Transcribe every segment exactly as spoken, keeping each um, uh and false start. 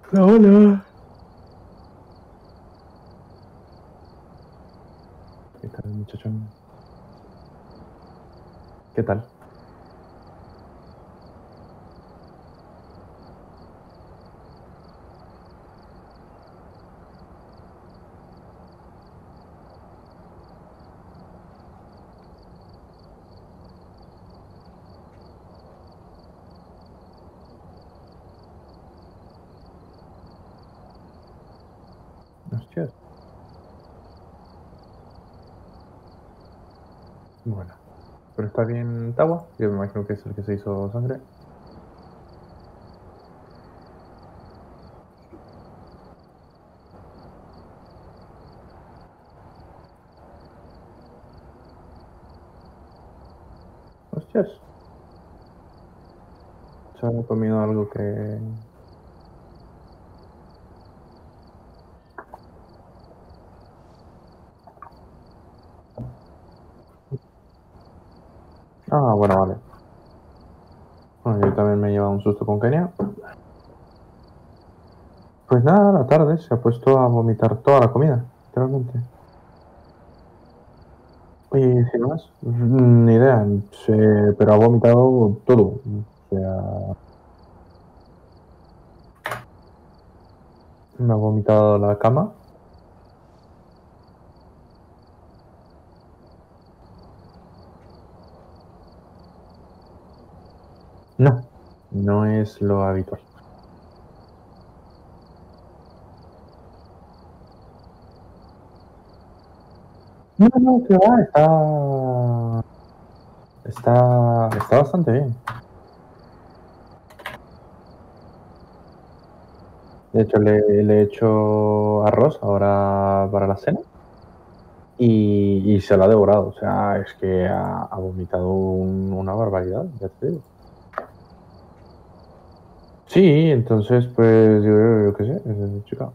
Hola. ¿Qué tal, muchachón? ¿Qué tal? Hostias. Bueno, pero está bien Tawa. Yo me imagino que es el que se hizo sangre. Hostias. Se ha comido algo que... Ah, bueno, vale. Bueno, yo también me he llevado un susto con Kenia. Pues nada, a la tarde se ha puesto a vomitar toda la comida, literalmente. Y sin más, ni idea, se- pero ha vomitado todo. O sea, me ha vomitado la cama. No, no es lo habitual. No, no, que va, está, está, está bastante bien. De hecho, le, le he hecho arroz ahora para la cena y, y se lo ha devorado. O sea, es que ha, ha vomitado un- una barbaridad, ya te digo. Sí, entonces, pues yo, yo, yo qué sé, eh, chica.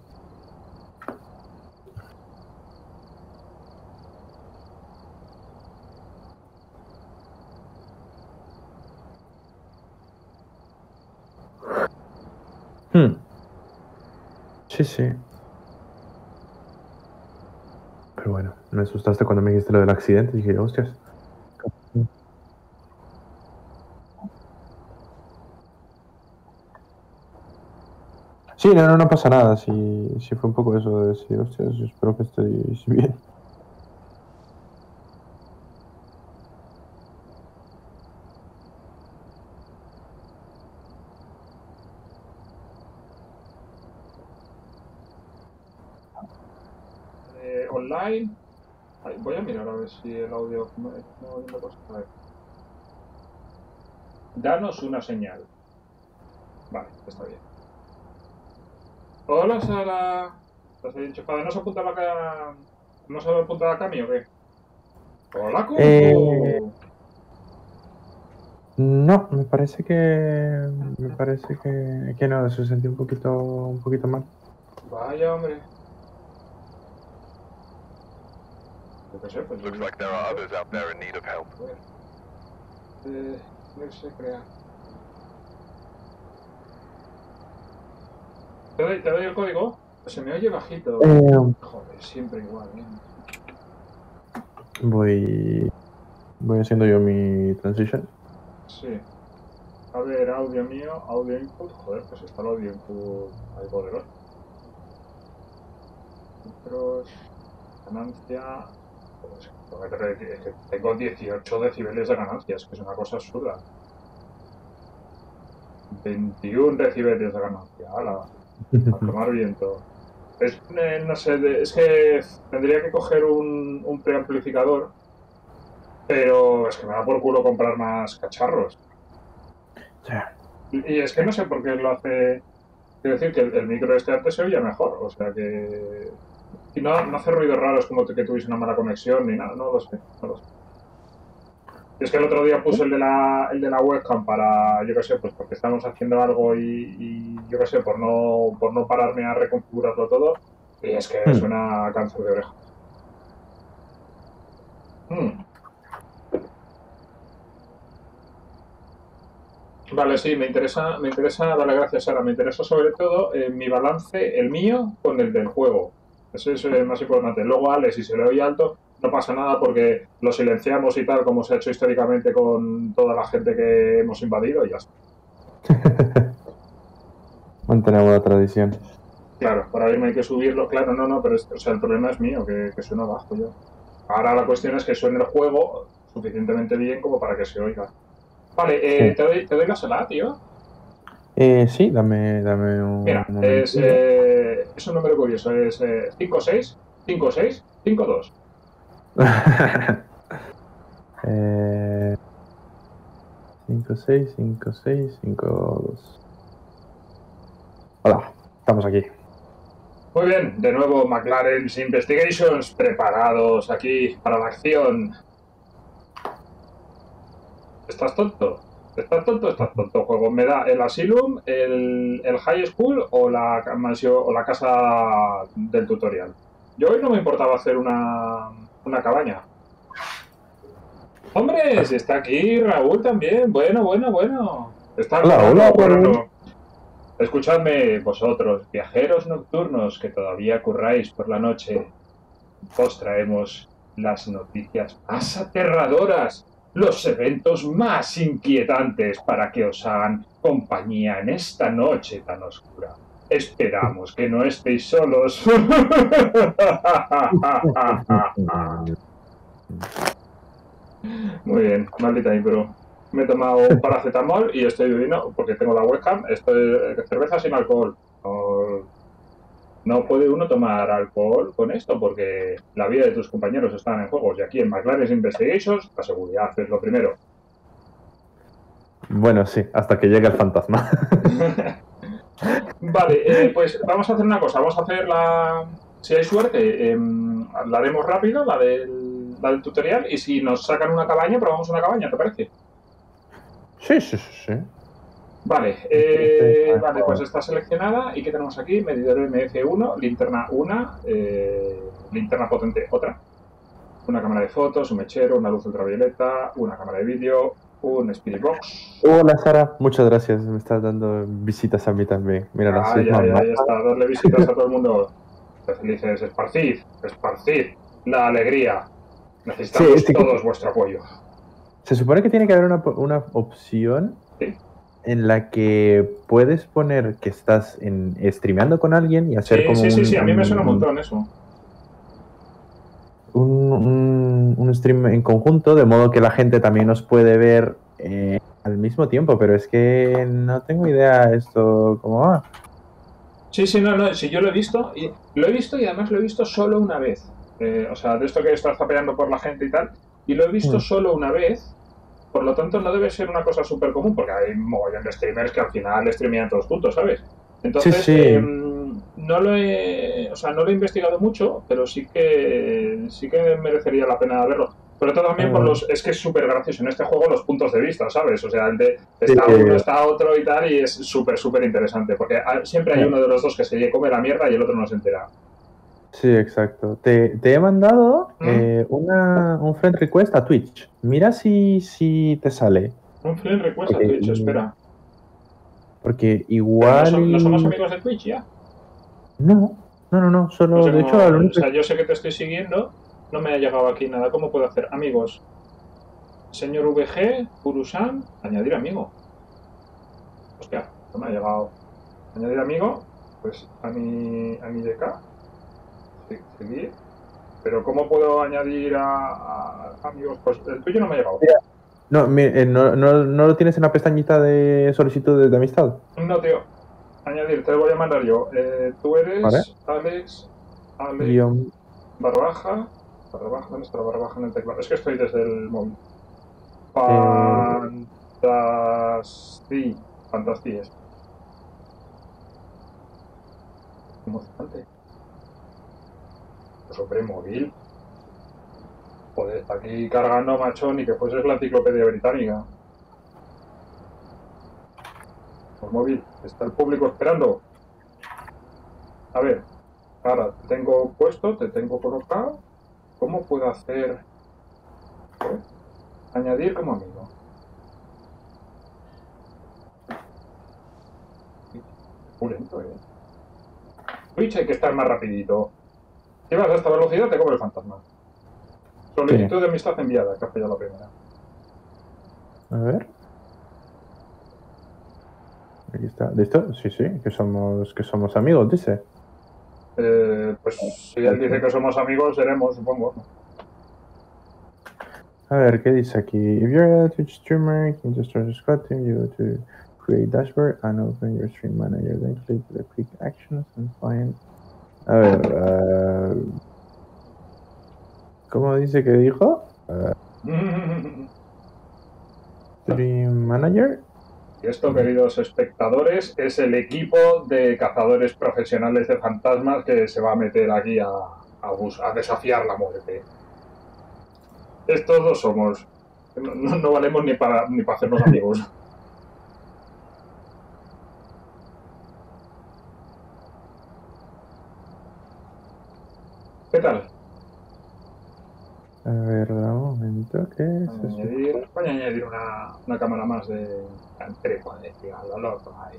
Hmm, sí, sí. Pero bueno, me asustaste cuando me dijiste lo del accidente y dije, hostias. Sí, no, no, no pasa nada. Sí, sí fue un poco eso de decir, hostias, espero que estéis bien. Eh, online. Ay, voy a mirar a ver si el audio me me va viendo cosas. A ver. Danos una señal. Vale, está bien. Hola, Sara. ¿Estás ahí enchufada? ¿No se apunta la ca... ¿No se apunta la Cami o qué? Hola, Kung Eh, Fu. no, me parece que me parece que, que no, se sentí un poquito un poquito mal. Vaya, hombre. Yo qué sé, pues yo Looks digo, like there a are ver, others out there in need of help. a ver. Eh, a ver si se crea. ¿Te doy, te doy el código? Pues se me oye bajito. Eh, Joder, siempre igual, ¿eh? voy voy haciendo yo mi transition. Sí. A ver, audio mío, audio input. Joder, pues está el audio input ahí poderoso. Filtros, ganancia. Pues, es que tengo dieciocho decibeles de ganancia, es que es una cosa absurda. veintiún decibeles de ganancia, ala, a tomar viento. Es, eh, no sé, de- es que tendría que coger un, un preamplificador, pero es que me da por culo comprar más cacharros. Ya. Y, y es que no sé por qué lo hace. Quiero decir que el, el micro este antes se oía mejor, o sea que. Y no, no hace ruidos raros como que tuviese una mala conexión ni nada, no lo sé, no lo sé. Es que el otro día puse el de la, el de la webcam para, yo qué sé, pues porque estamos haciendo algo y, y yo qué sé, por no, por no pararme a reconfigurarlo todo. Y es que Hmm. suena a cáncer de oreja. Hmm. Vale, sí, me interesa, me interesa, vale, gracias, Sara. Me interesa sobre todo eh, mi balance, el mío, con el del juego. Eso es eh, más importante. Luego, Ale, si se le oye alto, no pasa nada porque lo silenciamos y tal, como se ha hecho históricamente con toda la gente que hemos invadido y ya está. Mantenemos la tradición. Claro, para irme hay que subirlo. Claro, no, no, pero es- o sea, el problema es mío, que, que suena bajo yo. Ahora la cuestión es que suene el juego suficientemente bien como para que se oiga. Vale, eh, Sí. te, doy, te doy la sala, tío. Eh, sí, dame, dame un Mira, es, momentillo. eh, es un número curioso, es eh, cinco seis, cinco seis, cinco dos. eh, cinco seis, cinco seis, cinco dos. Hola, estamos aquí. Muy bien, de nuevo McLaren's Investigations preparados aquí para la acción. ¿Estás tonto? ¿Estás tonto? ¿Estás tonto? Juego. ¿Me da el Asylum, el, el High School o la mansión o la casa del tutorial? Yo hoy no me importaba hacer una, una cabaña. Hombre, si está aquí Raúl también. Bueno, bueno, bueno. Está Hola, hola, currando, Raúl. currando. Escuchadme, vosotros, viajeros nocturnos que todavía curráis por la noche. Os traemos las noticias más aterradoras, los eventos más inquietantes para que os hagan compañía en esta noche tan oscura. Esperamos que no estéis solos. Muy bien, maldita impro. Me he tomado un paracetamol y estoy bebiendo, porque tengo la webcam, estoy cerveza sin alcohol. No, no puede uno tomar alcohol con esto porque la vida de tus compañeros están en juego. Y aquí en McLaren's Investigations, la seguridad es lo primero. Bueno, sí, hasta que llegue el fantasma. Vale, eh, pues vamos a hacer una cosa. Vamos a hacer la. Si hay suerte, eh, la haremos rápido, la del, la del tutorial. Y si nos sacan una cabaña, probamos una cabaña, ¿te parece? Sí, sí, sí, sí. Vale, eh, vale, pues está seleccionada. ¿Y qué tenemos aquí? Medidor M F uno, linterna una, eh, linterna potente otra, una cámara de fotos, un mechero, una luz ultravioleta, una cámara de vídeo, un Spirit Box. Hola, Sara. Muchas gracias. Me estás dando visitas a mí también. Mira, así Ay, es ay, mamá. ay, está. Darle visitas a todo el mundo. Te felices, esparcid, esparcid la alegría. Sí, Necesitamos sí que todos vuestro apoyo. se supone que tiene que haber una, una opción ¿Sí? en la que puedes poner que estás en, streameando con alguien y hacer Sí, como sí, sí, un, sí, a mí me suena un un, montón eso. un, un- un stream en conjunto, de modo que la gente también nos puede ver eh, al mismo tiempo, pero es que no tengo idea esto cómo va. Sí, sí, no, no, sí, yo lo he visto, y lo he visto y además lo he visto solo una vez. Eh, o sea, de esto que estás zapeando por la gente y tal, y lo he visto Hmm. solo una vez, por lo tanto no debe ser una cosa súper común, porque hay un mogollón de streamers que al final streamean todos juntos, ¿sabes? Sí, Entonces, eh, sí. no lo he, o sea, no lo he investigado mucho, pero sí que sí que merecería la pena verlo. Sobre todo también por Ah, los, es que es súper gracioso en este juego los puntos de vista, ¿sabes? O sea, el de sí, está uno, está otro y tal, y es súper, súper interesante, porque siempre hay eh, uno de los dos que se come la mierda y el otro no se entera. sí, exacto. Te, te he mandado ¿Mm? eh, una, un friend request a Twitch. Mira si, si te sale. Un friend request a Porque, Twitch, espera. porque Pero no, igual son, no somos y... amigos de Twitch ya. No, no, no, no. No Solo, sé de hecho, cómo, al o único... sea, yo sé que te estoy siguiendo, no me ha llegado aquí nada. ¿Cómo puedo hacer? Amigos, señor V G, Kurusan, añadir amigo. Hostia, no me ha llegado. Añadir amigo, pues a mi, a mi D K, seguir. Pero ¿cómo puedo añadir a, a amigos? Pues el tuyo no me ha llegado. No, mi- eh, no, no, no lo tienes en la pestañita de solicitudes de amistad. No, tío. Añadir, te lo voy a mandar yo. Eh, tú ¿Vale? eres Alex, Alex, Guión. barbaja, barbaja, ¿dónde está la barbaja en el teclado? Es que estoy desde el móvil. Eh, Fantasy. Fantasy es emocionante. Pues hombre, móvil. Joder, está aquí cargando, macho, ni que fuese la enciclopedia británica. Pues móvil, está el público esperando. A ver, ahora te tengo puesto, te tengo colocado. ¿Cómo puedo hacer? Joder, añadir como amigo. muy lento, eh. Twitch hay que estar más rapidito. Si vas a esta velocidad, te come el fantasma. Solicitud sí. de amistad enviada, que ha fallado la primera. A ver. Aquí está. ¿Listo? Sí, sí, que somos, que somos amigos, dice. Eh, pues si él dice que somos amigos, seremos, supongo. A ver, ¿qué dice aquí? If you're a Twitch streamer, you can just start a squad team, you go to create dashboard and open your stream manager, then click the quick actions and find... A ver, uh... ¿cómo dice que dijo? Uh... Stream manager. Y esto, queridos espectadores, es el equipo de cazadores profesionales de fantasmas que se va a meter aquí a, a, bus a desafiar la muerte. Estos dos somos. No, no, no valemos ni para, ni para hacernos amigos. ¿Qué tal? A ver, un momento, ¿qué es añadir, eso? Voy a añadir una, una cámara más de trepa, al loco ahí.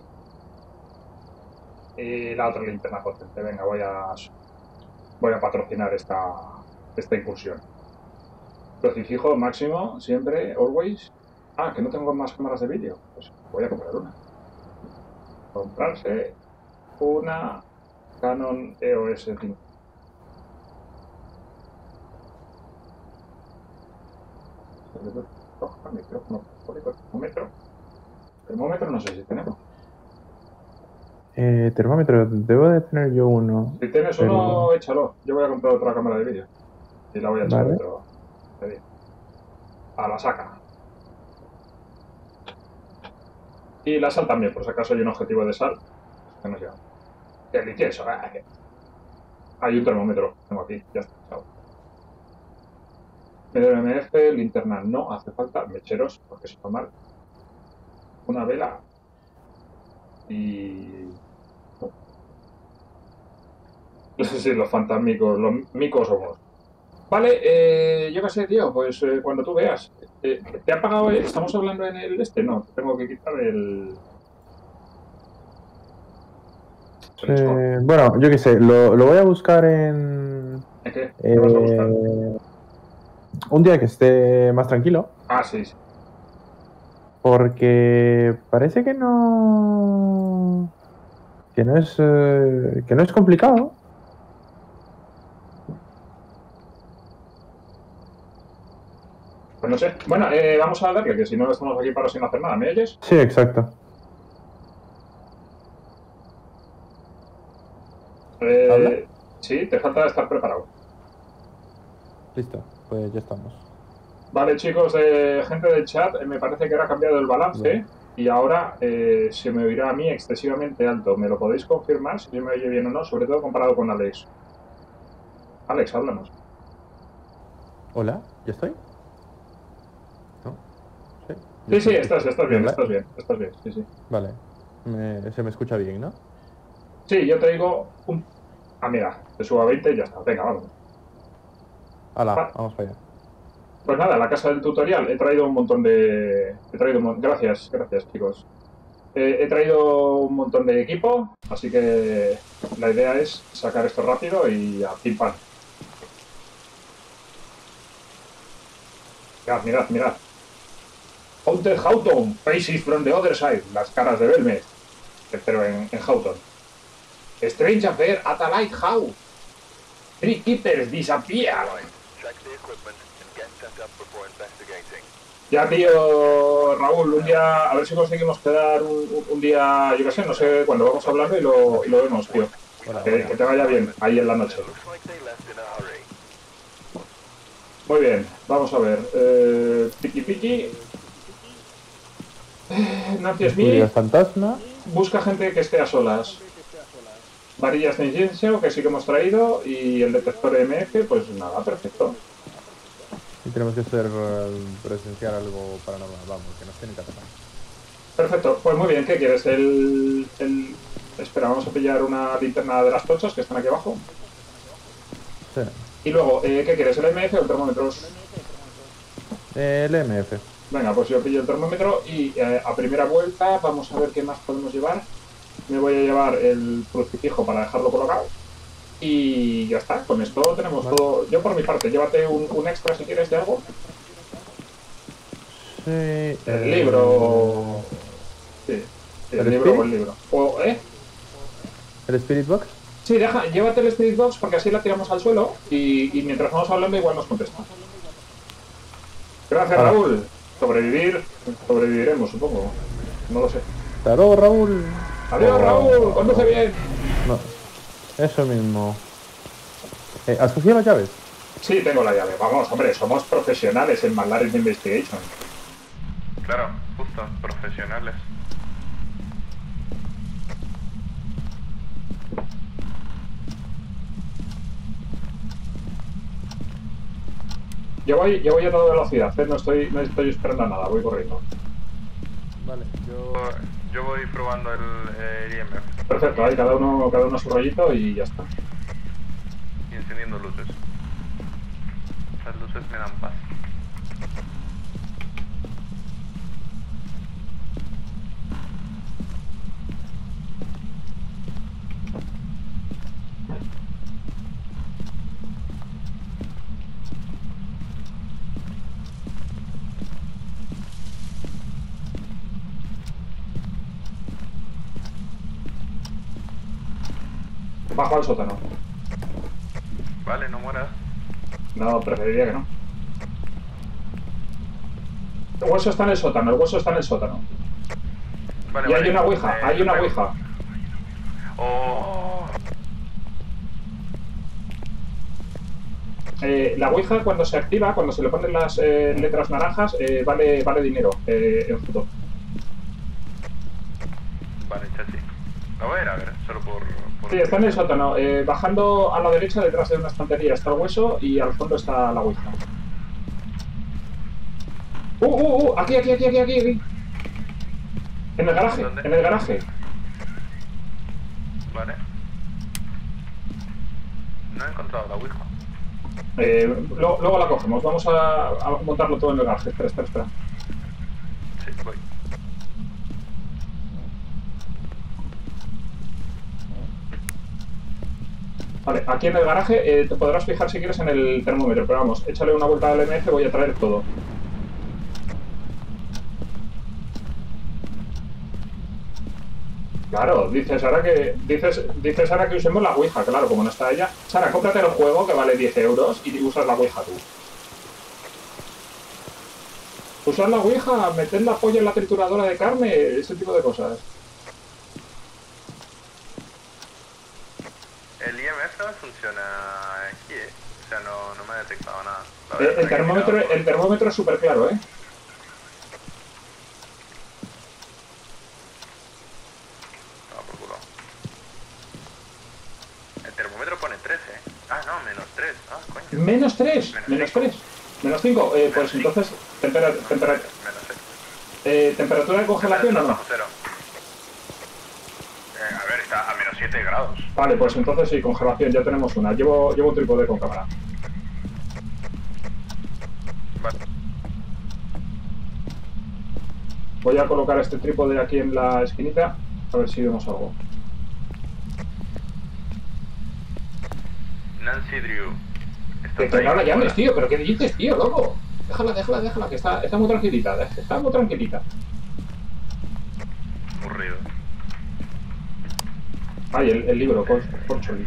Y la otra linterna potente. Venga, voy a voy a patrocinar esta, esta incursión. Crucifijo máximo, siempre, always. Ah, que no tengo más cámaras de vídeo. Pues voy a comprar una. Comprarse una Canon E O S cinco. Termómetro. Termómetro no sé si tenemos. Eh, termómetro, debo de tener yo uno. Si tienes pero... uno, échalo. Yo voy a comprar otra cámara de vídeo. Y la voy a echar vale. dentro. A la saca. Y la sal también, por si acaso hay un objetivo de sal. Que no sea. Delicioso, ¿eh? Hay un termómetro. Tengo aquí, ya está. Chao. M F, linterna no hace falta, mecheros, porque se mal. Una vela y... No sé si los fantasmicos, los micos somos. Vale, eh, yo qué sé, tío, pues eh, cuando tú veas. Eh, ¿Te ha pagado? ¿Estamos hablando en el este? No, tengo que quitar el... Eh, bueno, yo qué sé, lo, lo voy a buscar en... ¿En qué? ¿Qué eh, vas a buscar? Un día que esté más tranquilo. Ah, sí, sí. Porque parece que no... Que no es... Eh, que no es complicado. Pues no sé. Bueno, eh, vamos a darle, que si no estamos aquí para sin hacer nada. ¿Me oyes? Sí, exacto. Eh, ¿Habla? Sí, te falta estar preparado. Listo, pues ya estamos. Vale, chicos, eh, gente del chat, eh, me parece que ahora ha cambiado el balance bien. Y ahora eh, se me oirá a mí excesivamente alto. ¿Me lo podéis confirmar si se me oye bien o no? Sobre todo comparado con Alex. Alex, háblanos. Hola, ¿ya estoy? ¿No? Sí, sí, sí, estás, estás bien, estás bien, estás bien, sí, sí. Vale, me, se me escucha bien, ¿no? Sí, yo te digo un... Ah, mira, te subo a veinte y ya está. Venga, vamos. Hala, Va. vamos para allá. Pues nada, la casa del tutorial. He traído un montón de... He traído un... Gracias, gracias, chicos. Eh, he traído un montón de equipo, así que la idea es sacar esto rápido y a pim pam. Mirad, mirad, mirad. Haunted Houghton, faces from the other side. Las caras de Belmez. Pero en, en Houghton. Strange affair at a lighthouse. Three keepers disappear. Ya, tío, Raúl, un día, a ver si conseguimos quedar un, un, un día, yo qué sé, no sé cuándo vamos hablando y lo, y lo vemos, tío. Hola, que, hola. que te vaya bien, ahí en la noche. Muy bien, vamos a ver. Eh, Piki Piki. Eh, Nancy Smith. Fantasma. Busca gente que esté a solas. Varillas de incienso, que sí que hemos traído, y el detector M F, pues nada, perfecto. Y tenemos que hacer uh, presenciar algo paranormal, vamos, que no esté ni catalán. Perfecto, pues muy bien, ¿qué quieres? El, el... Espera, vamos a pillar una linterna de las tochas que están aquí abajo. Sí. Y luego, eh, ¿qué quieres? ¿El M F o el termómetro? Eh, el M F. Venga, pues yo pillo el termómetro y eh, a primera vuelta vamos a ver qué más podemos llevar. me voy a llevar el crucifijo para dejarlo colocado. Y ya está, con esto tenemos Vale. todo. Yo por mi parte, llévate un, un extra si quieres de algo. Sí. El eh, libro. Sí, sí, el ¿El libro o Spirit? el libro. O, ¿eh? ¿El Spirit Box? Sí, deja, llévate el Spirit Box porque así la tiramos al suelo y, y mientras vamos hablando igual nos contesta. Gracias, Ahora. Raúl. Sobrevivir, sobreviviremos, supongo. No lo sé. Hasta luego, Raúl. Adiós, O- Raúl. Conduce bien. No, eso mismo. Eh, ¿Has cogido las llaves? Sí, tengo la llave. Vamos, hombre, somos profesionales en Malaris Investigation. Claro, justo, profesionales. Yo voy, yo voy a toda velocidad, ¿eh? no, estoy, no estoy esperando a nada, voy corriendo. Vale, yo. Yo voy probando el, el I M F Perfecto, ahí cada uno, cada uno a su rollito y ya está. y encendiendo luces. Las luces me dan paz. Bajo al sótano. Vale, no mueras. No, preferiría que no. El hueso está en el sótano, el hueso está en el sótano. Vale, Y hay vale. una ouija, Eh, hay una traigo- ouija. Oh, Eh, la ouija cuando se activa, cuando se le ponen las eh, letras naranjas, eh, vale, vale dinero eh, en fruto. vale, chachi. Lo voy a ir a ver, solo por... por Sí, está en el sótano. Eh, bajando a la derecha, detrás de una estantería está el hueso y al fondo está la ouija. ¡Uh, uh, uh! Aquí, aquí, aquí, aquí, aquí, aquí. En el garaje, ¿Dónde? en el garaje. Vale. No he encontrado la Ouija. Eh, lo- luego la cogemos. Vamos a, a montarlo todo en el garaje. Espera, espera, espera. Sí, voy. Vale, aquí en el garaje eh, te podrás fijar si quieres en el termómetro, pero vamos, échale una vuelta al M F, voy a traer todo. Claro, dices ahora que dices, dices ahora que usemos la Ouija, claro, como no está ella. Sara, cómprate el juego que vale diez euros y usas la Ouija tú. Usar la Ouija, meter la polla en la trituradora de carne, ese tipo de cosas. El I M F no funciona aquí, ¿eh? O sea, no, no me ha detectado nada. La Eh, verdad el, es que he termómetro, mirado por- el termómetro es súper claro, ¿eh? Ah, por culo. El termómetro pone trece. Ah, no, menos tres. Ah, coño. Menos tres, Menos menos cinco. tres. Menos cinco, eh, pues Menos cinco. entonces, tempera- tempera- Menos seis. eh, ¿temperatura de congelación o no? Bajo cero. Eh, a ver, está a menos siete grados. Vale, pues entonces sí, congelación, ya tenemos una. Llevo, llevo un trípode con cámara. Vale. Voy a colocar este trípode aquí en la esquinita, a ver si vemos algo. Nancy Drew. ¿Estás Que, que ahí? no la llames, Hola. tío, pero ¿qué dices, tío, loco? Déjala, déjala, déjala, que está, está muy tranquilita, está muy tranquilita. Aburrido. Ay, el, el libro, por, por cholis.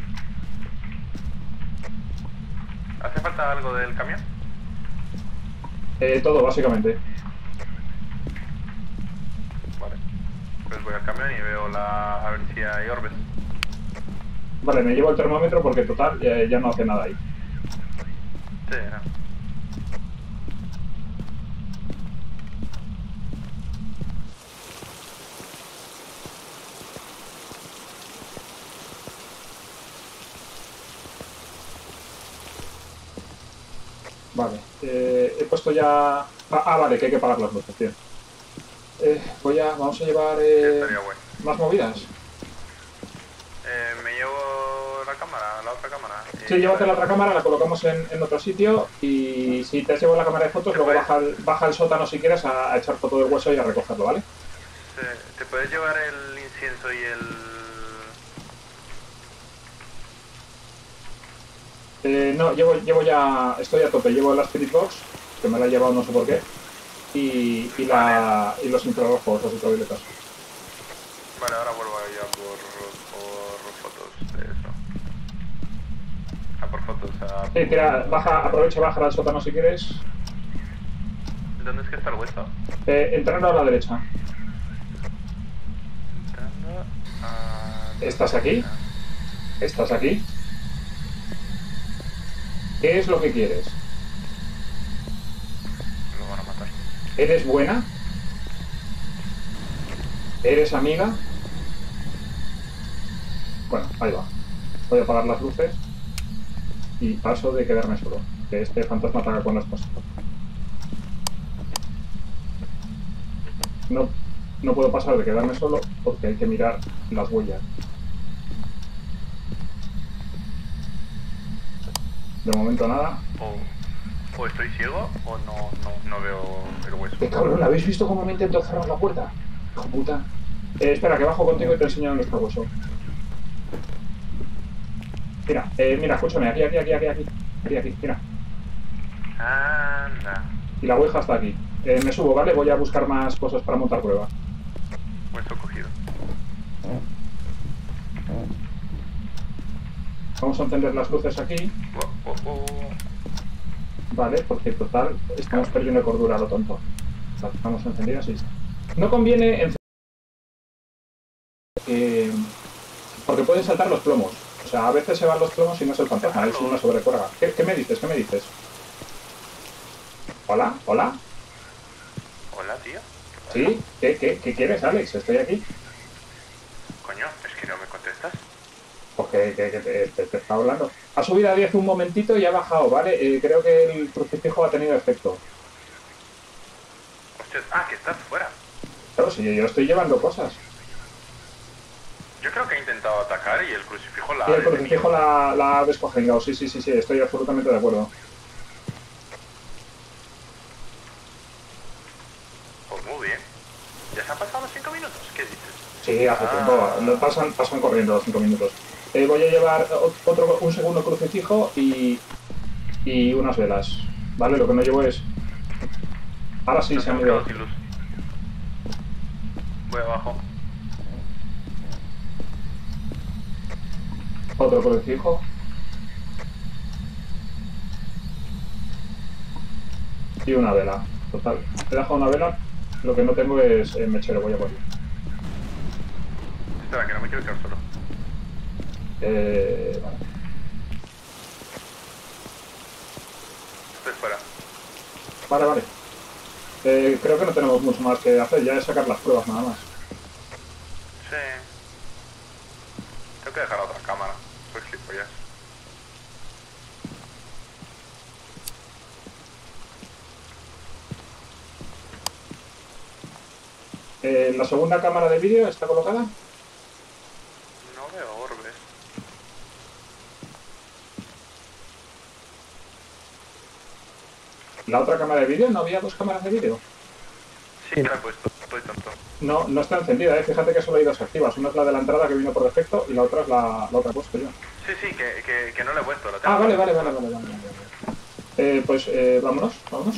¿Hace falta algo del camión? Eh, todo, básicamente. Vale. Pues voy al camión y veo la... a ver si hay orbes. Vale, me llevo el termómetro porque total eh, ya no hace nada ahí. Sí, no. Vale, eh, he puesto ya... Ah, ah, vale, que hay que pagar las luces, tío. Eh, voy a... Vamos a llevar Sí, eh, estaría bueno. más movidas. Eh, me llevo la cámara, la otra cámara. y- Sí, llévate la otra cámara, la colocamos en, en otro sitio y si te has llevado la cámara de fotos, luego baja al, baja al sótano si quieres a, a echar foto del hueso y a recogerlo, ¿vale? eh, ¿te puedes llevar el incienso y el... Eh, no, llevo, llevo ya... Estoy a tope. Llevo la Spirit Box, que me la he llevado no sé por qué. Y, y, la, y los infrarrojos, los ultravioletas. Vale, ahora vuelvo ya por, por fotos de eso. Ah, por fotos, a... Sí, tira, baja, aprovecha y baja al sótano si quieres. ¿Dónde es que está el hueso? Eh, entrando a la derecha. Entrando a... ¿Estás aquí? ¿Estás aquí? ¿Qué es lo que quieres? Lo van a matar. ¿Eres buena? ¿Eres amiga? Bueno, ahí va. Voy a apagar las luces y paso de quedarme solo. Que este fantasma ataca con las cosas. No, no puedo pasar de quedarme solo porque hay que mirar las huellas. De momento nada. O, o estoy ciego o no, no, no veo el hueso. ¡Qué cabrón! ¿Habéis visto cómo me intento cerrar la puerta? ¡Hijo puta! Eh, espera, que bajo contigo y te enseño nuestro hueso. Mira, eh, mira, escúchame, aquí, aquí, aquí, aquí, aquí, aquí, aquí, mira. Anda. Y la ouija está aquí. Eh, me subo, ¿vale? Voy a buscar más cosas para montar prueba. Hueso cogido. Vamos a encender las luces aquí. Oh, oh, oh. Vale, porque total, estamos perdiendo cordura a lo tonto. Vale, estamos encendidas y... No conviene encender... Eh, porque pueden saltar los plomos. O sea, a veces se van los plomos y no es el fantasma, es una sobrecarga. ¿Qué, ¿Qué me dices? ¿Qué me dices? ¿Hola? ¿Hola? Hola, tío. ¿Sí? ¿Qué, qué, ¿Qué quieres, Alex? Estoy aquí. Coño, es que no me contestas. Porque que, que te, te, te está hablando. Ha subido a diez un momentito y ha bajado, ¿vale? Eh, creo que el crucifijo ha tenido efecto. Hostias, ah, que estás fuera. Claro, si yo estoy llevando cosas. Yo creo que he intentado atacar y el crucifijo la Y ha el crucifijo detenido. la, la ha descojengado. Sí, sí, sí, sí, estoy absolutamente de acuerdo. Pues muy bien. ¿Ya se han pasado los cinco minutos? ¿Qué dices? Sí, hace Ah. tiempo. No, pasan, pasan corriendo los cinco minutos. Eh, voy a llevar otro, un segundo crucifijo y, y unas velas. ¿Vale? Lo que no llevo es... Ahora sí Nos se han hemos ido. quedado sin luz. Voy abajo. Otro crucifijo. Y una vela. Total. He dejado una vela. Lo que no tengo es eh, mechero. Voy a poner. Espera, que no me quiero quedar solo. Eh, vale. Estoy fuera. Vale, vale. Eh, creo que no tenemos mucho más que hacer. Ya es sacar las pruebas nada más. Sí. Tengo que dejar otra cámara. Pues gilipollas. Eh, ¿La segunda cámara de vídeo está colocada? No veo orbes. ¿La otra cámara de vídeo? ¿No había dos cámaras de vídeo? Sí, que la he puesto. Estoy tonto. No, no está encendida, ¿eh? Fíjate que solo hay dos activas. Una es la de la entrada que vino por defecto y la otra es la, la otra que he puesto yo. Sí, sí, que, que, que no la he puesto. La tengo Ah, vale, puesta. vale, vale, vale, vale, vale. Eh, pues eh, vámonos, vámonos.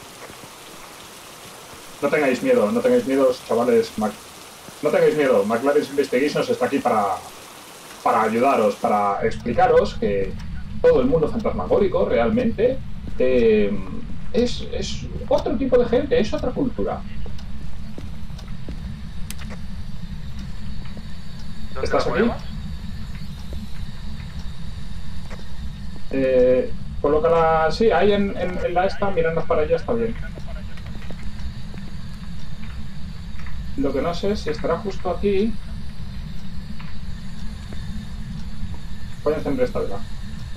No tengáis miedo, no tengáis miedo, chavales. Mac... No tengáis miedo, McLaren's Investigations está aquí para, para ayudaros, para explicaros que todo el mundo fantasmagórico realmente eh, es, es otro tipo de gente, es otra cultura. ¿Dónde ¿Estás la aquí? ponemos? Eh, colócala, sí, ahí en, en, en la esta, mirando para allá está bien. Lo que no sé es si estará justo aquí. Voy a encender esta vela.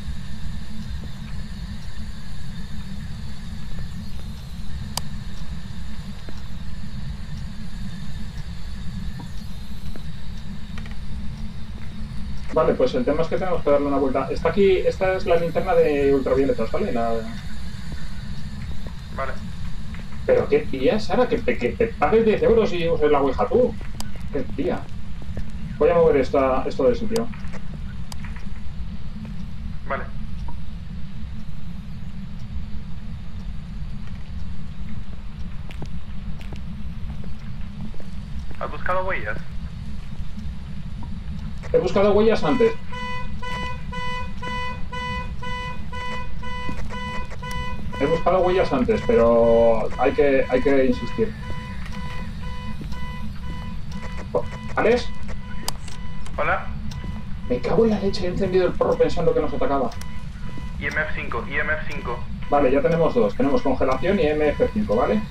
Vale, pues el tema es que tenemos que darle una vuelta. Está aquí, esta es la linterna de ultravioletas, ¿vale? La... Vale. Pero qué tía, Sara, que te, que te pagues diez euros y uses la Ouija tú. Qué tía. Voy a mover esta, esto del sitio. Vale. ¿Has buscado huellas? He buscado huellas antes. He buscado huellas antes, pero hay que, hay que insistir. ¿Alex? Hola. Me cago en la leche, he encendido el porro pensando que nos atacaba. I M F cinco, I M F cinco. Vale, ya tenemos dos. Tenemos congelación y M F cinco, ¿vale?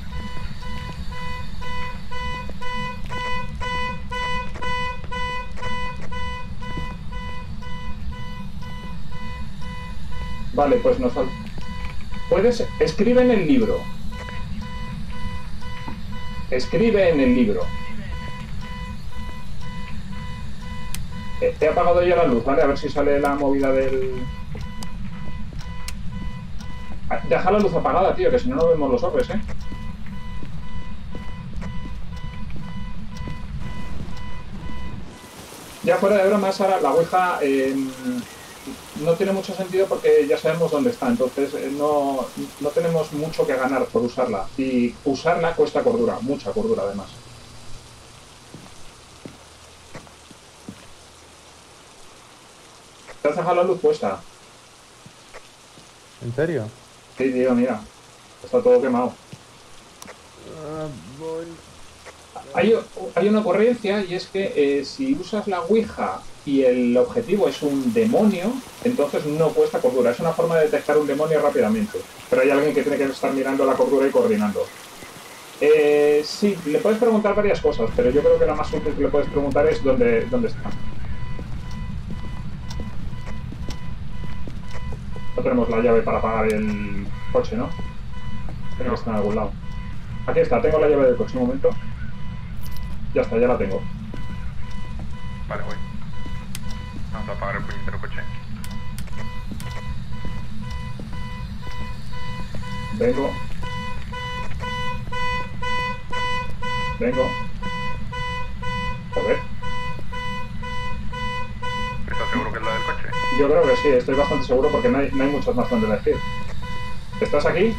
Vale, pues nos... Puedes... Escribe en el libro. Escribe en el libro. Eh, He apagado ya la luz, ¿vale? A ver si sale la movida del... Ah, deja la luz apagada, tío, que si no, no vemos los orbes, ¿eh? Ya fuera de broma, Sara, la Ouija eh, no tiene mucho sentido porque ya sabemos dónde está, entonces eh, no, no tenemos mucho que ganar por usarla. Y usarla cuesta cordura, mucha cordura además. ¿Te has dejado la luz puesta? ¿En serio? Sí, tío, mira. Está todo quemado. Uh, voy... Hay, hay una ocurrencia y es que eh, si usas la Ouija y el objetivo es un demonio, entonces no cuesta cordura. Es una forma de detectar un demonio rápidamente. Pero hay alguien que tiene que estar mirando la cordura y coordinando. Eh, sí, le puedes preguntar varias cosas, pero yo creo que la más útil que le puedes preguntar es dónde, dónde está. No tenemos la llave para apagar el coche, ¿no? Tiene que estar en algún lado. Aquí está, tengo la llave del coche, un momento. Ya está, ya la tengo. Vale, voy. Vamos a apagar el puñetero coche. Vengo. Vengo. Joder. ¿Estás seguro que es la del coche? Yo creo que sí, estoy bastante seguro porque no hay, no hay muchas más donde elegir. ¿Estás aquí?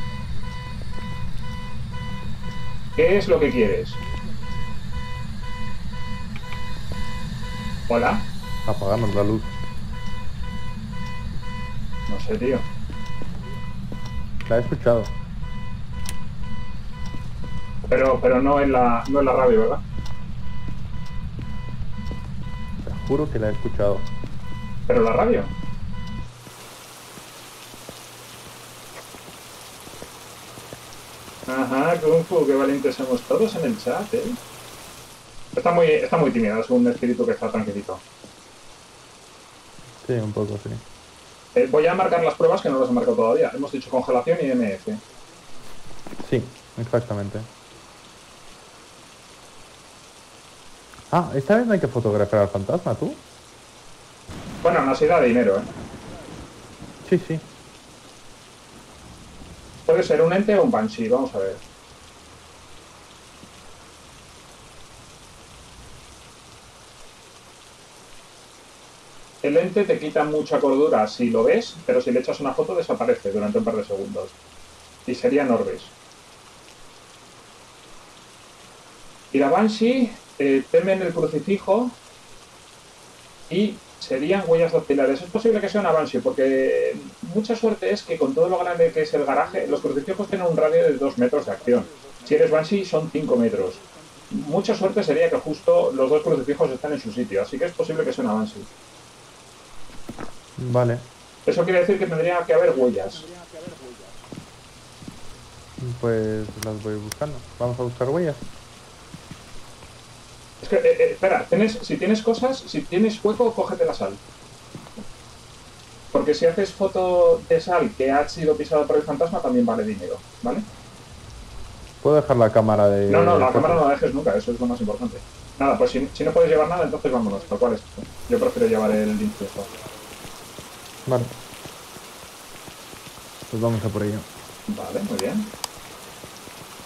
¿Qué es lo que quieres? ¿Hola? Apagamos la luz. No sé, tío. La he escuchado. Pero, pero no en la, no en la radio, ¿verdad? Te juro que la he escuchado. Pero en la radio. Ajá, Kung Fu, qué valientes somos todos en el chat, ¿eh? Está muy, está muy tímida, es un espíritu que está tranquilito. Sí, un poco, sí. Eh, voy a marcar las pruebas que no las he marcado todavía. Hemos dicho congelación y M F. Sí, exactamente. Ah, esta vez no hay que fotografiar al fantasma, ¿tú? Bueno, no se da dinero, ¿eh? Sí, sí. Puede ser un ente o un banshee, vamos a ver. El ente te quita mucha cordura si lo ves, pero si le echas una foto desaparece durante un par de segundos. Y serían orbes. Y la Banshee eh, temen el crucifijo y serían huellas dactilares. Es posible que sea una Banshee porque mucha suerte es que con todo lo grande que es el garaje, los crucifijos tienen un radio de dos metros de acción. Si eres Banshee son cinco metros. Mucha suerte sería que justo los dos crucifijos están en su sitio, así que es posible que sea una Banshee. Vale. Eso quiere decir que tendría que haber huellas. Pues las voy buscando. Vamos a buscar huellas. Es que, eh, eh, espera, ¿tienes, si tienes cosas, si tienes hueco, cógete la sal. Porque si haces foto de sal que ha sido pisada por el fantasma, también vale dinero, ¿vale? ¿Puedo dejar la cámara de...? No, no, la fotos? cámara no la dejes nunca, eso es lo más importante. Nada, pues si, si no puedes llevar nada, entonces vámonos, tal cual es. Yo prefiero llevar el incienso. Vale. Pues vamos a por ello. Vale, muy bien.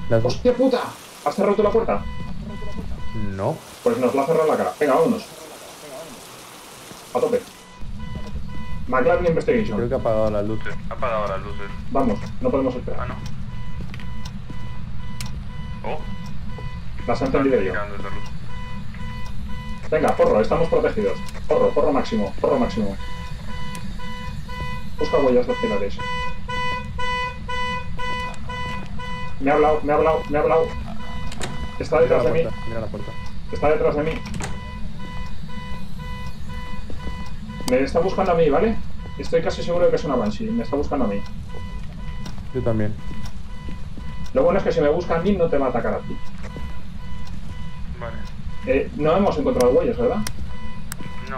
Las... ¡Hostia puta! ¿Has cerrado tú la puerta? No. Pues nos la ha cerrado la cara. Venga, vámonos. A tope. McLaren Investigation. Creo que ha apagado las luces. Ha apagado las luces. Vamos, no podemos Ah, esperar. no. Oh, Las ha está encendido yo. indicando esa luz. Venga, porro, estamos protegidos. Porro, porro máximo, porro máximo. Busca huellas dactilares. Me ha hablado, me ha hablado, me ha hablado. Está Mira detrás la de mí, puerta, mira la puerta. está detrás de mí. Me está buscando a mí, ¿vale? Estoy casi seguro de que es una Banshee. Me está buscando a mí. Yo también. Lo bueno es que si me busca a mí, no te va a atacar a ti. Vale. Eh, no hemos encontrado huellas, ¿verdad? No.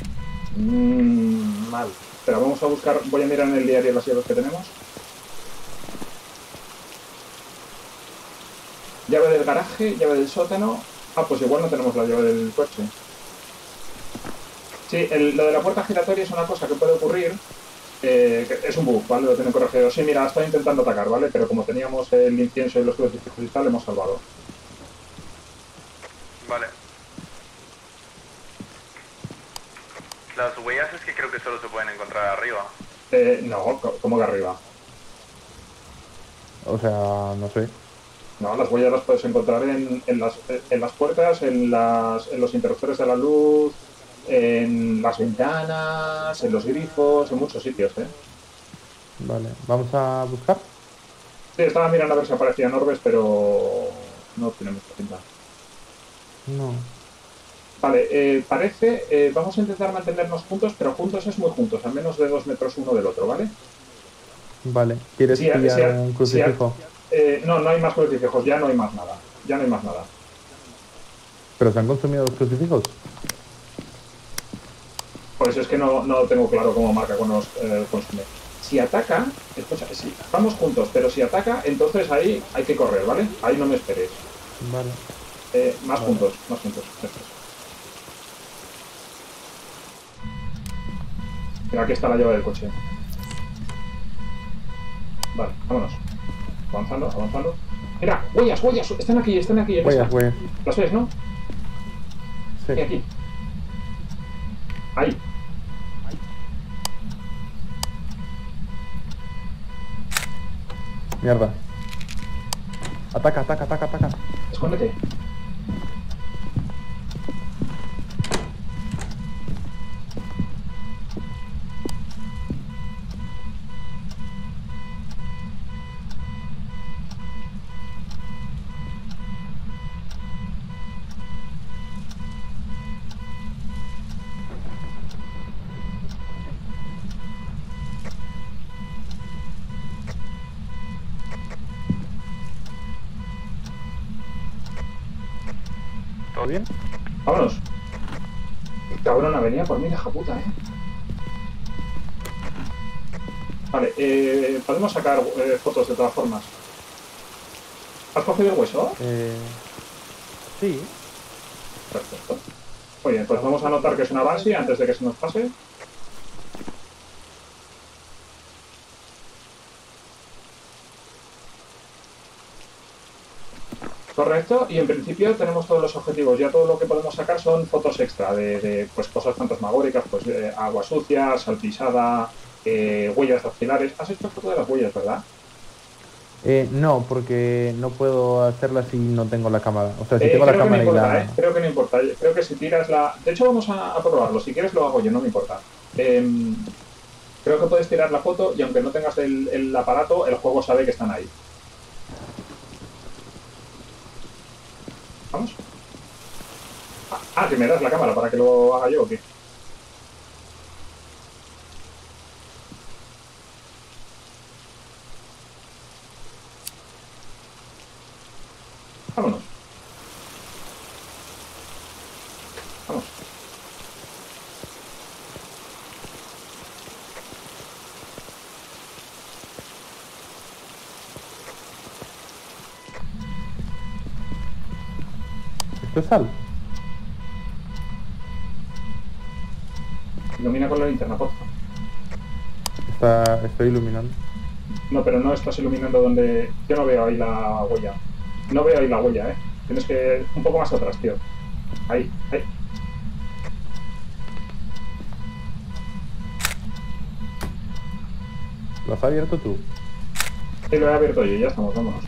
Mmm, mal. Pero vamos a buscar, voy a mirar en el diario las llaves que tenemos. Llave del garaje, llave del sótano. Ah, pues igual no tenemos la llave del coche. Sí, el- lo de la puerta giratoria es una cosa que puede ocurrir. Eh, que es un bug, ¿vale? Lo tienen corregido. Sí, mira, está intentando atacar, ¿vale? Pero como teníamos el incienso y los crucifijos y tal, hemos salvado. Vale. Las huellas es que creo que solo se pueden encontrar arriba. Eh, no, co- ¿cómo que arriba? O sea, no sé. No, las huellas las puedes encontrar en, en las, en las puertas, en, las, en los interruptores de la luz, en las ventanas, en los grifos, en muchos sitios, ¿eh? Vale, vamos a buscar. Sí, estaba mirando a ver si aparecían orbes, pero no tiene mucha pinta. No. Vale, eh, parece, eh, vamos a intentar mantenernos juntos, pero juntos es muy juntos, a menos de dos metros uno del otro, ¿vale? Vale. ¿Quieres Sí, pillar sí, un sí, crucifijo? Eh, no, no hay más crucifijos, ya no hay más nada, ya no hay más nada. ¿Pero se han consumido los crucifijos? Por eso es que no, no tengo claro cómo marca cuando los eh, consume. Si ataca, escucha, si vamos juntos, pero si ataca, entonces ahí hay que correr, ¿vale? Ahí no me esperes. Vale. Eh, más Vale. juntos, más juntos. Eso es. Mira, aquí está la llave del coche. Vale, vámonos. Avanzando, avanzando. Mira, huellas, huellas, están aquí, están aquí. En Huellas, esta. huellas. ¿Las ves, no? Sí. Aquí, aquí. Ahí. Mierda. Ataca, ataca, ataca, ataca. Escóndete. ¿Todo bien? Vámonos. Cabrona, venía por mí, hija puta, eh. Vale, eh, podemos sacar eh, fotos de todas formas. ¿Has cogido el hueso? Eh... Sí. Perfecto. Muy bien, pues vamos a anotar que es una Banshee antes de que se nos pase. Correcto, y en principio tenemos todos los objetivos. Ya todo lo que podemos sacar son fotos extra de, de, pues, cosas fantasmagóricas, pues eh, agua sucia, sal pisada, eh, huellas dactilares. Has hecho foto de las huellas, ¿verdad? Eh, no, porque no puedo hacerla si no tengo la cámara. O sea, si Eh, tengo la creo que no cámara y importa, la... ¿eh? Creo que no importa. Creo que si tiras la... De hecho, vamos a, a probarlo. Si quieres lo hago yo, no me importa. Eh, creo que puedes tirar la foto y aunque no tengas el, el aparato, el juego sabe que están ahí. ¿Vamos? Ah, ah, que me das la cámara para que lo haga yo, ¿o qué? Vámonos. Vamos. ¿Esto es sal? Ilumina con la linterna, por favor. Está... Estoy iluminando. No, pero no estás iluminando donde... Yo no veo ahí la huella. No veo ahí la huella, ¿eh? Tienes que... un poco más atrás, tío. Ahí, ahí. ¿Lo has abierto tú? Sí, lo he abierto yo, ya estamos, vámonos.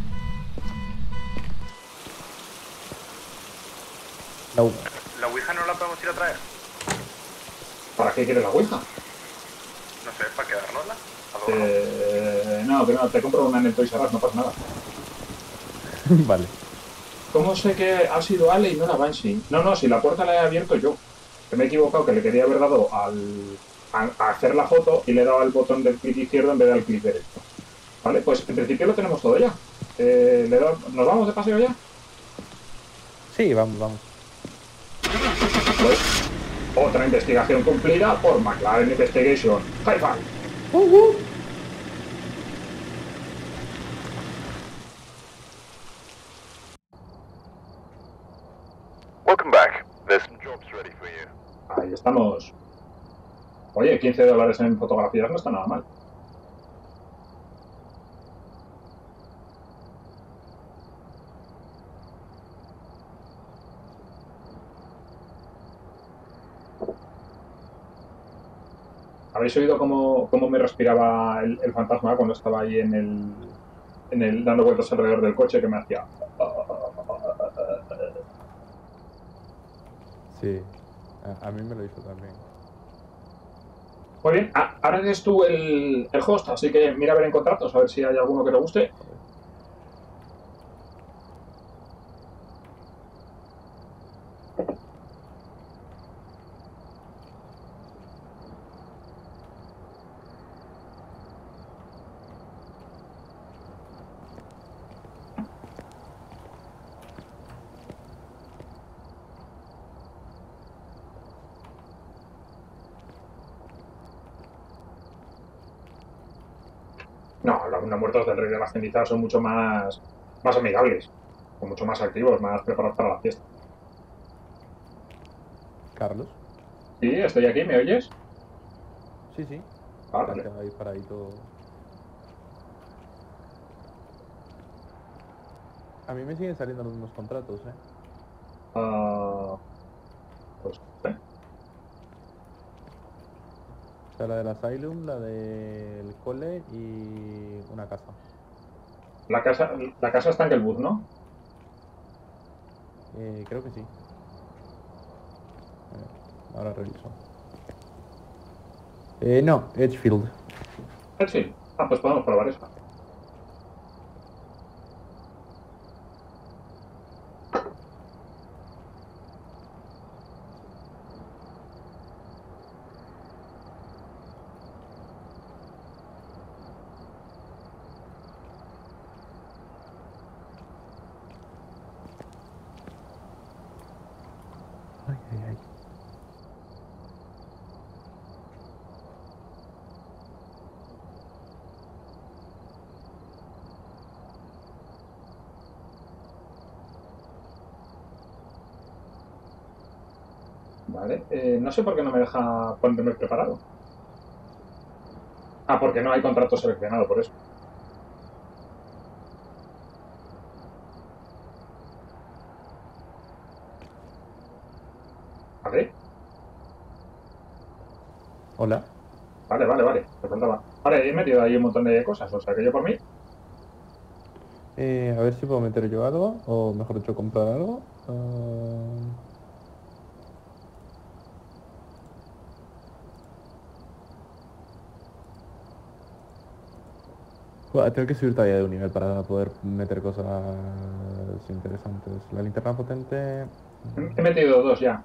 La... ¿La Ouija no la podemos ir a traer? ¿Para qué quieres la Ouija? No sé, ¿para quedárnosla? Eh, no, que no, te compro una en el Toys R Us, no pasa nada. Vale. ¿Cómo sé que ha sido Ale y no la Banshee? No, no, si la puerta la he abierto yo. Que me he equivocado, que le quería haber dado al, a, a hacer la foto y le he dado al botón del clic izquierdo en vez del clic derecho. Vale, pues en principio lo tenemos todo ya. Eh, le doy, ¿nos vamos de paseo ya? Sí, vamos, vamos. Pues otra investigación cumplida por McLaren Investigation. High five. Uh -huh. Welcome back. There's some jobs ready for you. Ahí estamos. Oye, quince dólares en fotografías no está nada mal. ¿Habéis oído cómo, cómo me respiraba el, el fantasma cuando estaba ahí en el, en el dando vueltas alrededor del coche, que me hacía? Sí, a, a mí me lo hizo también. Muy bien, ah, ahora eres tú el, el host, así que mira a ver en contratos, a ver si hay alguno que te guste. No, los no muertos del Rey de las Cenizas son mucho más, más amigables, son mucho más activos, más preparados para la fiesta. Carlos. Sí, estoy aquí, ¿me oyes? Sí, sí. Ah, vale. Está ahí paradito. A mí me siguen saliendo los mismos contratos, ¿eh? Uh, pues, ¿eh? O sea, la del Asylum, la del cole y una casa. La casa, la casa está en Gelwood, ¿no? Eh, creo que sí. A ver, ahora reviso. Eh, no, Edgefield. Edgefield. Ah, pues podemos probar esa. Ay, ay, ay. Vale, eh, no sé por qué no me deja ponerme preparado. Ah, porque no hay contrato seleccionado, por eso. ¿Vale? Hola. Vale, vale, vale. Me faltaba. Vale, he metido ahí un montón de cosas, o sea que yo por mí. Eh, a ver si puedo meter yo algo, o mejor dicho, comprar algo. Uh... Buah, tengo que subir todavía de un nivel para poder meter cosas interesantes. La linterna potente... He metido dos ya.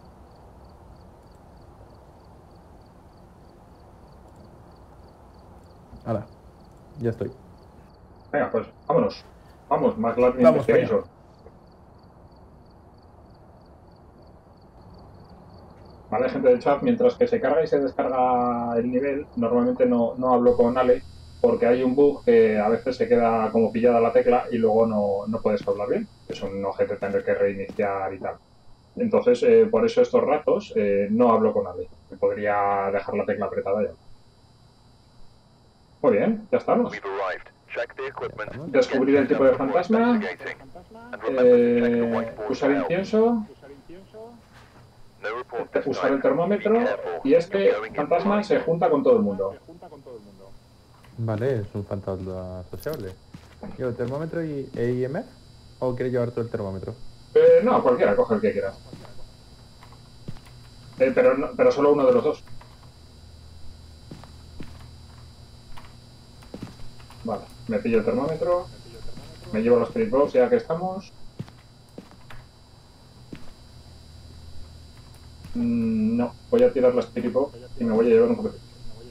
Hala, ya estoy. Venga, pues vámonos. Vamos, McLaren Vamos para Investigation. Vale, gente del chat, mientras que se carga y se descarga el nivel, normalmente no, no hablo con Ale porque hay un bug que a veces se queda como pillada la tecla y luego no, no puedes hablar bien. Es un ojete tener que reiniciar y tal. Entonces, eh, por eso estos ratos eh, no hablo con Ale. Me podría dejar la tecla apretada ya. Muy bien, ya estamos. We've arrived. Check the equipment. Descubrir el tipo de fantasma. Investigating. And remember to check the Eh, whiteboard usar for help. incienso. No report this Usar el time. termómetro. Be careful. Y este You're going in fantasma blind. se junta con todo el mundo. Vale, es un fantasma sociable. ¿Llevo termómetro y E I M F? ¿O quieres llevar tú el termómetro? Eh, no, cualquiera, coge el que quieras. Eh, pero, no- pero solo uno de los dos. Vale, me pillo el termómetro. Me llevo los spirit box ya que estamos. Mm, no, voy a tirar la spirit box y me voy a llevar un crucifijo.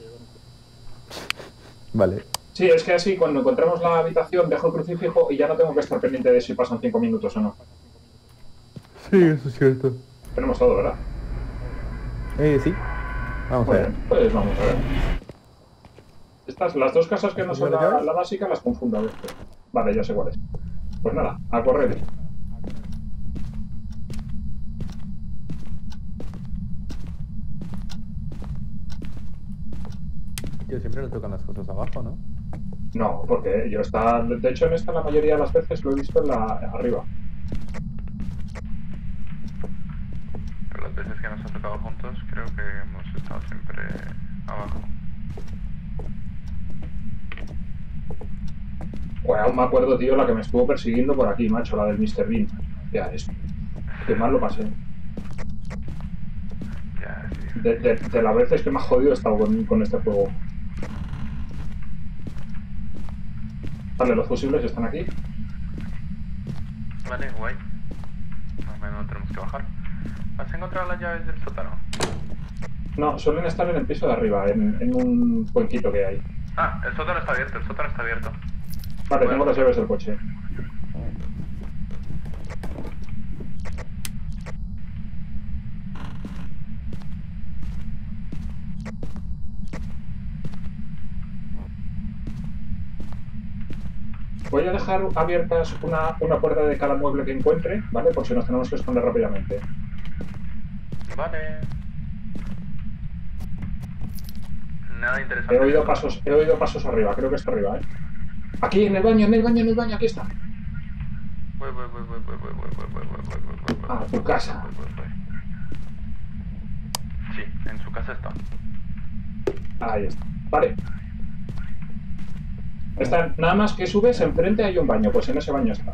Vale. Sí, es que así cuando encontremos la habitación dejo el crucifijo y ya no tengo que estar pendiente de si pasan cinco minutos o no. Sí, eso es cierto. Tenemos todo, ¿verdad? Eh, sí. Vamos a Muy ver. bien, pues vamos a ver. Estas, las dos casas que no son la, la básica las confundo a veces. Vale, ya sé cuáles. Pues nada, a correr. Yo siempre le tocan las cosas abajo, ¿no? No, porque yo está. De hecho, en esta la mayoría de las veces lo he visto en la arriba. Pero las veces que nos ha tocado juntos, creo que hemos estado siempre abajo. Bueno, aún me acuerdo, tío, la que me estuvo persiguiendo por aquí, macho, la del mister Bean. Ya, esto. Qué mal lo pasé. Ya, sí. De, de, de las veces que me ha jodido he estado con, con este juego. Vale, los fusibles están aquí. Vale, guay. Más o menos tenemos que bajar. ¿Has encontrado las llaves del sótano? No, suelen estar en el piso de arriba, en, en un cuenquito que hay. Ah, el sótano está abierto, el sótano está abierto. Vale, tengo las llaves del coche. Voy a dejar abiertas una, una puerta de cada mueble que encuentre, ¿vale? Por si nos tenemos que esconder rápidamente. Vale. Nada interesante. He oído pasos, he oído pasos arriba, creo que está arriba, ¿eh? Aquí, en el baño, en el baño, en el baño, aquí está. Voy, voy, voy, voy, voy, voy, voy, voy, voy, voy, voy, voy, voy. Ah, tu casa. Voy, voy, voy. Sí, en su casa está. Ahí está. Vale. Está, nada más que subes, enfrente hay un baño, pues en ese baño está.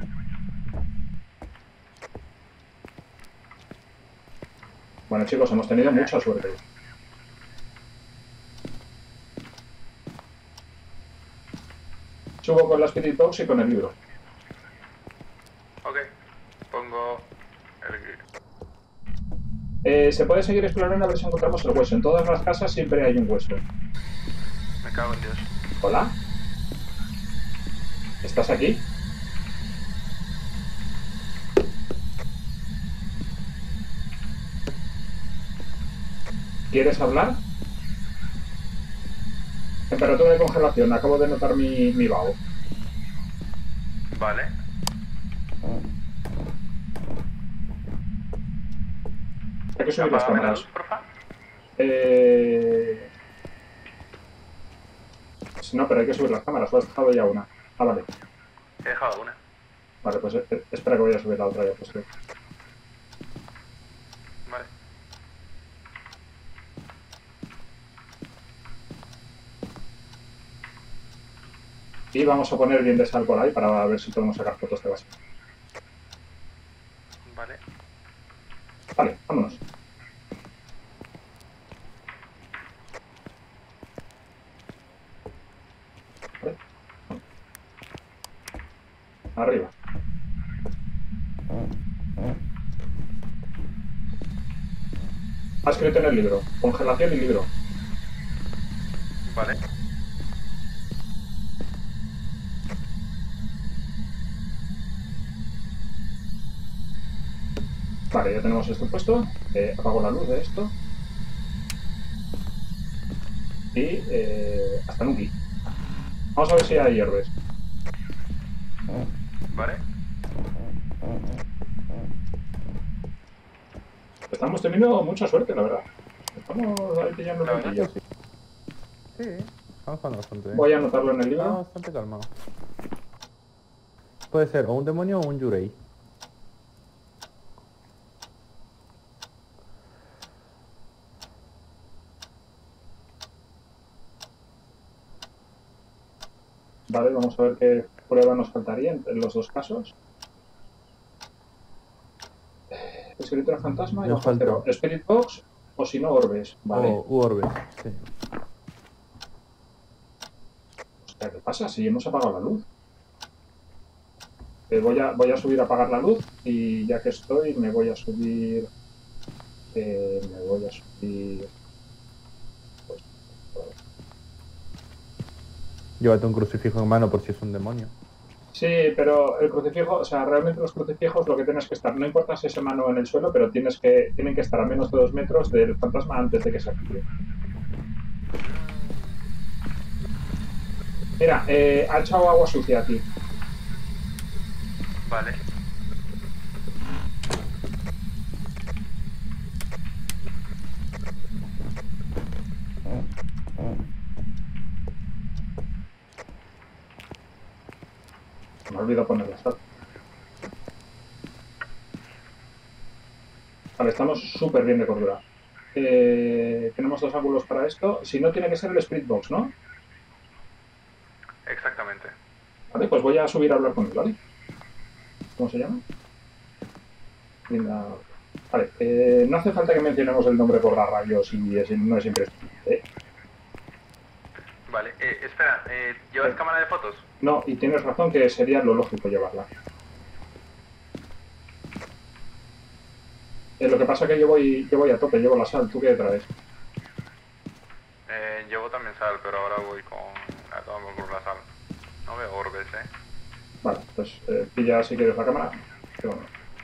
Bueno, chicos, hemos tenido mucha suerte. Subo con la Spirit Box y con el libro. Ok, pongo el... Eh, se puede seguir explorando a ver si encontramos el hueso. En todas las casas siempre hay un hueso. Me cago en Dios. ¿Hola? ¿Estás aquí? ¿Quieres hablar? Temperatura de congelación. Acabo de notar mi, mi vaho. Vale. Hay que subir las Apágame la cámaras. luz, porfa. Eh... No, pero hay que subir las cámaras. ¿O has dejado ya una? Ah, vale. He dejado una. Vale, pues eh, espera que voy a subir la otra ya. Pues, eh. Vale. Y vamos a poner bien de sal por ahí para ver si podemos sacar fotos de base. Vale. Vale, vámonos. Vale. Arriba. Ha escrito en el libro. Congelación y libro. Vale. Vale, ya tenemos esto puesto. Eh, apago la luz de esto. Y eh, hasta nunca. Vamos a ver si hay hierbas. Vale. Estamos teniendo mucha suerte, la verdad. Estamos ahí pillando La el verdad puntillo. Sí. Estamos jugando bastante bien. Voy a anotarlo en el Está libro. bastante calmado. Puede ser o un demonio o un yurei. Vale, vamos a ver qué prueba nos faltaría en en los dos casos. Escritura fantasma y Nos bajo cero. falta. Spirit Box o si no, Orbes. Vale. O u orbes, sí. Hostia, ¿qué pasa? Si hemos apagado la luz. Eh, voy, a, voy a subir a apagar la luz y ya que estoy me voy a subir... Eh, me voy a subir... Pues, Llévate un crucifijo en mano por si es un demonio. sí, pero el crucifijo, o sea, realmente los crucifijos lo que tienes que estar, no importa si ese mano en el suelo, pero tienes que, tienen que estar a menos de dos metros del fantasma antes de que se active. Mira, eh, ha echado agua sucia aquí. Vale. Me olvido poner la sal. Vale, estamos súper bien de cordura. Eh, tenemos dos ángulos para esto. Si no, tiene que ser el Spirit Box, ¿no? Exactamente. Vale, pues voy a subir a hablar con él, ¿vale? ¿Cómo se llama? Linda. Vale, eh, no hace falta que mencionemos el nombre por la radio si es, no es imprescindible, ¿eh? Vale. Eh, espera, eh, ¿llevas Eh. cámara de fotos? No, y tienes razón que sería lo lógico llevarla. Eh, lo que pasa es que yo voy, yo voy a tope, llevo la sal. ¿Tú qué traes? Eh, llevo también sal, pero ahora voy con... a tomar por la sal. No veo orbes, eh. Vale, pues eh, pilla si quieres la cámara. Qué bueno.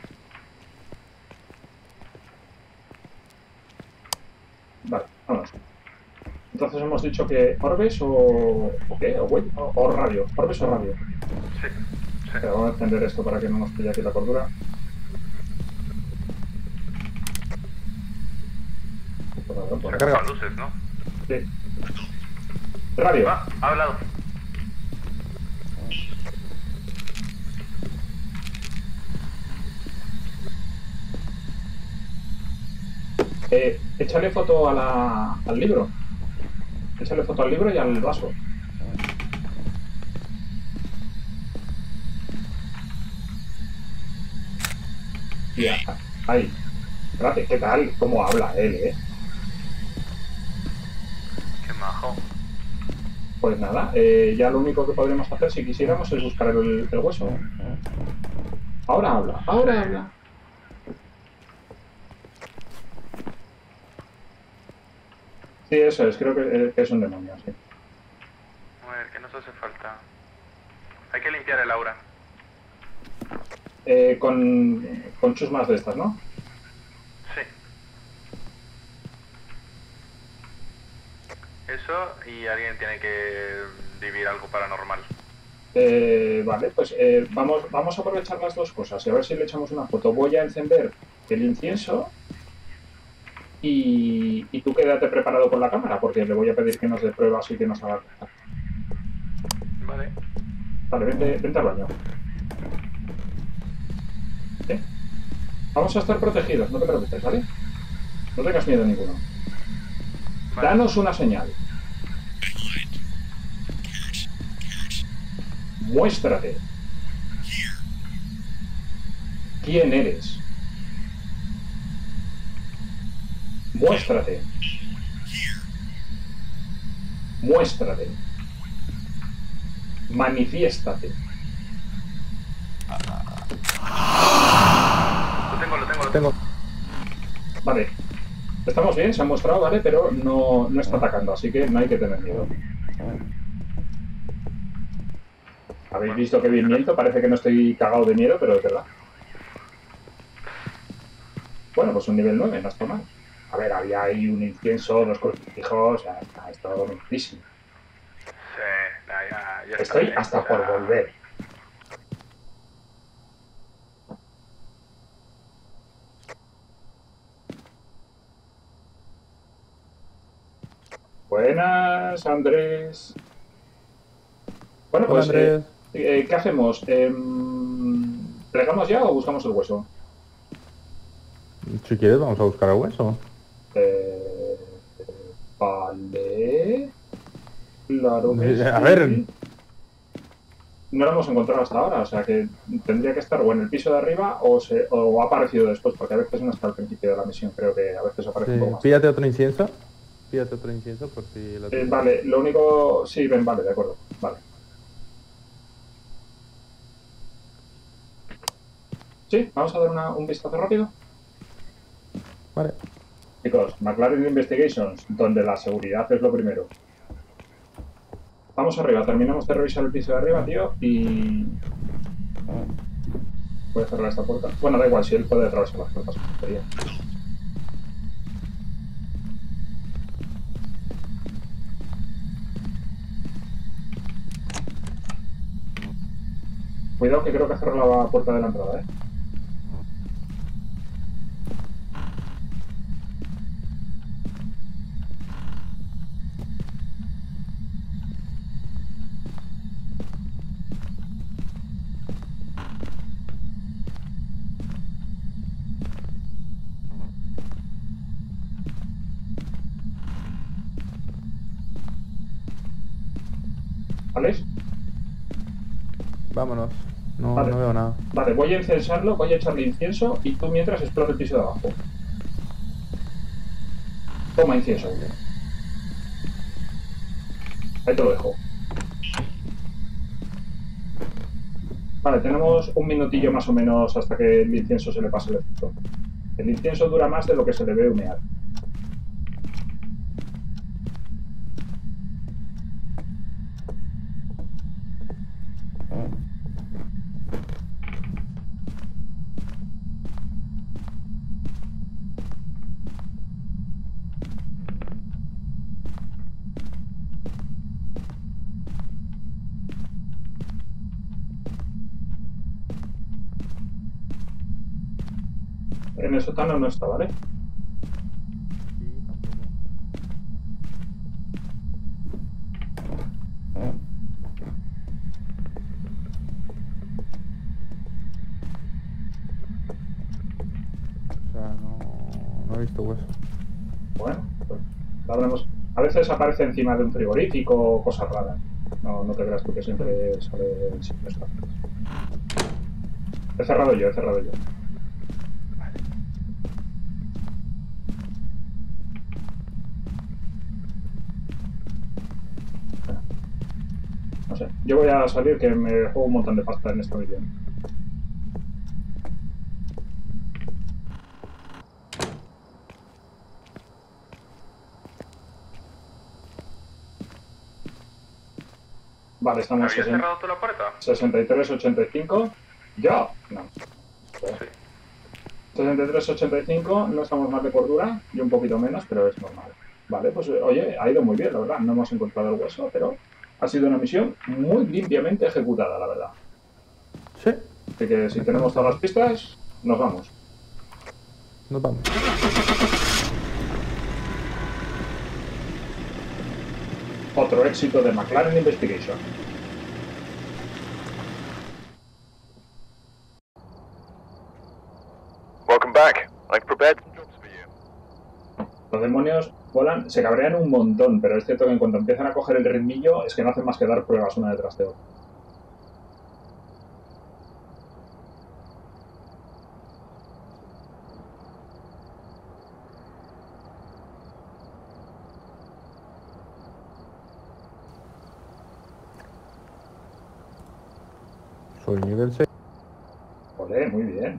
Vale, vamos. Entonces hemos dicho que orbes o... ¿o qué? ¿O, güey? o, o radio. ¿Orbes o radio? Sí, sí. Pero vamos a encender esto para que no nos pille aquí la cordura. Por ahora, por Se ahora. apagan luces, ¿no? Sí. Radio. Ah, ha hablado. Eh, échale foto a la, al libro. Échale foto al libro y al vaso. Ya, ahí. Espérate, ¿qué tal? ¿Cómo habla él, eh? Qué majo. Pues nada, eh, ya lo único que podríamos hacer si quisiéramos es buscar el, el hueso. Ahora habla, ahora habla. Sí, eso es, creo que, eh, que es un demonio, sí. A ver, ¿qué nos hace falta? Hay que limpiar el aura. Eh, con, con chusmas de estas, ¿no? Sí. Eso y alguien tiene que vivir algo paranormal. Eh, vale, pues eh, vamos, vamos a aprovechar las dos cosas y a ver si le echamos una foto. Voy a encender el incienso y, y tú quédate preparado con la cámara porque le voy a pedir que nos dé pruebas y que nos haga cosas. Vale. Vale, vente, vente al baño. ¿Sí? Vamos a estar protegidos, no te preocupes, ¿vale? No tengas miedo ninguno. Vale. Danos una señal. Muéstrate. ¿Quién eres? Muéstrate. Muéstrate. Manifiéstate. Lo tengo, lo tengo, lo tengo. Tengo. Vale. Estamos bien, se ha mostrado, ¿vale? Pero no, no está atacando, así que no hay que tener miedo. ¿Habéis visto qué bien miento? Parece que no estoy cagado de miedo, pero es verdad. Bueno, pues un nivel nueve, no está mal. A ver, había ahí un incienso, dos crucifijos, ya está, es todo muchísimo. Sí, ya, ya, ya está Estoy bien, hasta ya. por volver. Buenas, Andrés. Bueno, Hola, pues, Andrés. eh, eh, ¿qué hacemos? Eh, ¿Plegamos ya o buscamos el hueso? Si quieres, vamos a buscar el hueso. Eh, vale. Claro que Eh, sí. a ver. No lo hemos encontrado hasta ahora, o sea que tendría que estar o en el piso de arriba o, se, o ha aparecido después, porque a veces no está al principio de la misión, creo que a veces aparece un Sí. poco más. Píllate otro incienso. Píllate otro incienso por si lo Eh, tienes. vale, lo único... Sí, ven, vale, de acuerdo. Vale. Sí, vamos a dar una, un vistazo rápido. Vale. Chicos, McLaren Investigations, donde la seguridad es lo primero. Vamos arriba, terminamos de revisar el piso de arriba, tío, y... Voy a cerrar esta puerta. Bueno, da igual, si él puede atravesar las puertas. Sería. Cuidado que creo que cerró la puerta de la entrada, ¿eh? ¿Alex? Vámonos. No, Vale. no veo nada. Vale, voy a incensarlo, voy a echarle incienso y tú mientras explora el piso de abajo. Toma incienso. Ahí te lo dejo. Vale, tenemos un minutillo más o menos hasta que el incienso se le pase el efecto. El incienso dura más de lo que se le ve humear. En el sótano no está, ¿vale? O sea, no, no he visto hueso. Bueno, pues la veremos. A veces aparece encima de un frigorífico o cosas raras. No, no te creas tú que siempre sale en sitios fáciles. He cerrado yo, he cerrado yo. No sé, yo voy a salir que me juego un montón de pasta en esta misión. Vale, estamos ¿Habías sesen- cerrado tú la puerta? sesenta y tres ochenta y cinco. ¿Ya? No. Sí. sesenta y tres ochenta y cinco, no estamos más de cordura y un poquito menos, pero es normal. Vale, pues oye, ha ido muy bien, la verdad. No hemos encontrado el hueso, pero ha sido una misión muy limpiamente ejecutada, la verdad. Sí. Así que si tenemos todas las pistas, nos vamos. Nos vamos. Otro éxito de McLaren Investigation. Welcome back. I've prepared some jobs for you. Los demonios volan, se cabrean un montón, pero es cierto que en cuanto empiezan a coger el ritmillo, es que no hacen más que dar pruebas una detrás de otra. Soy nivel seis. Olé, muy bien.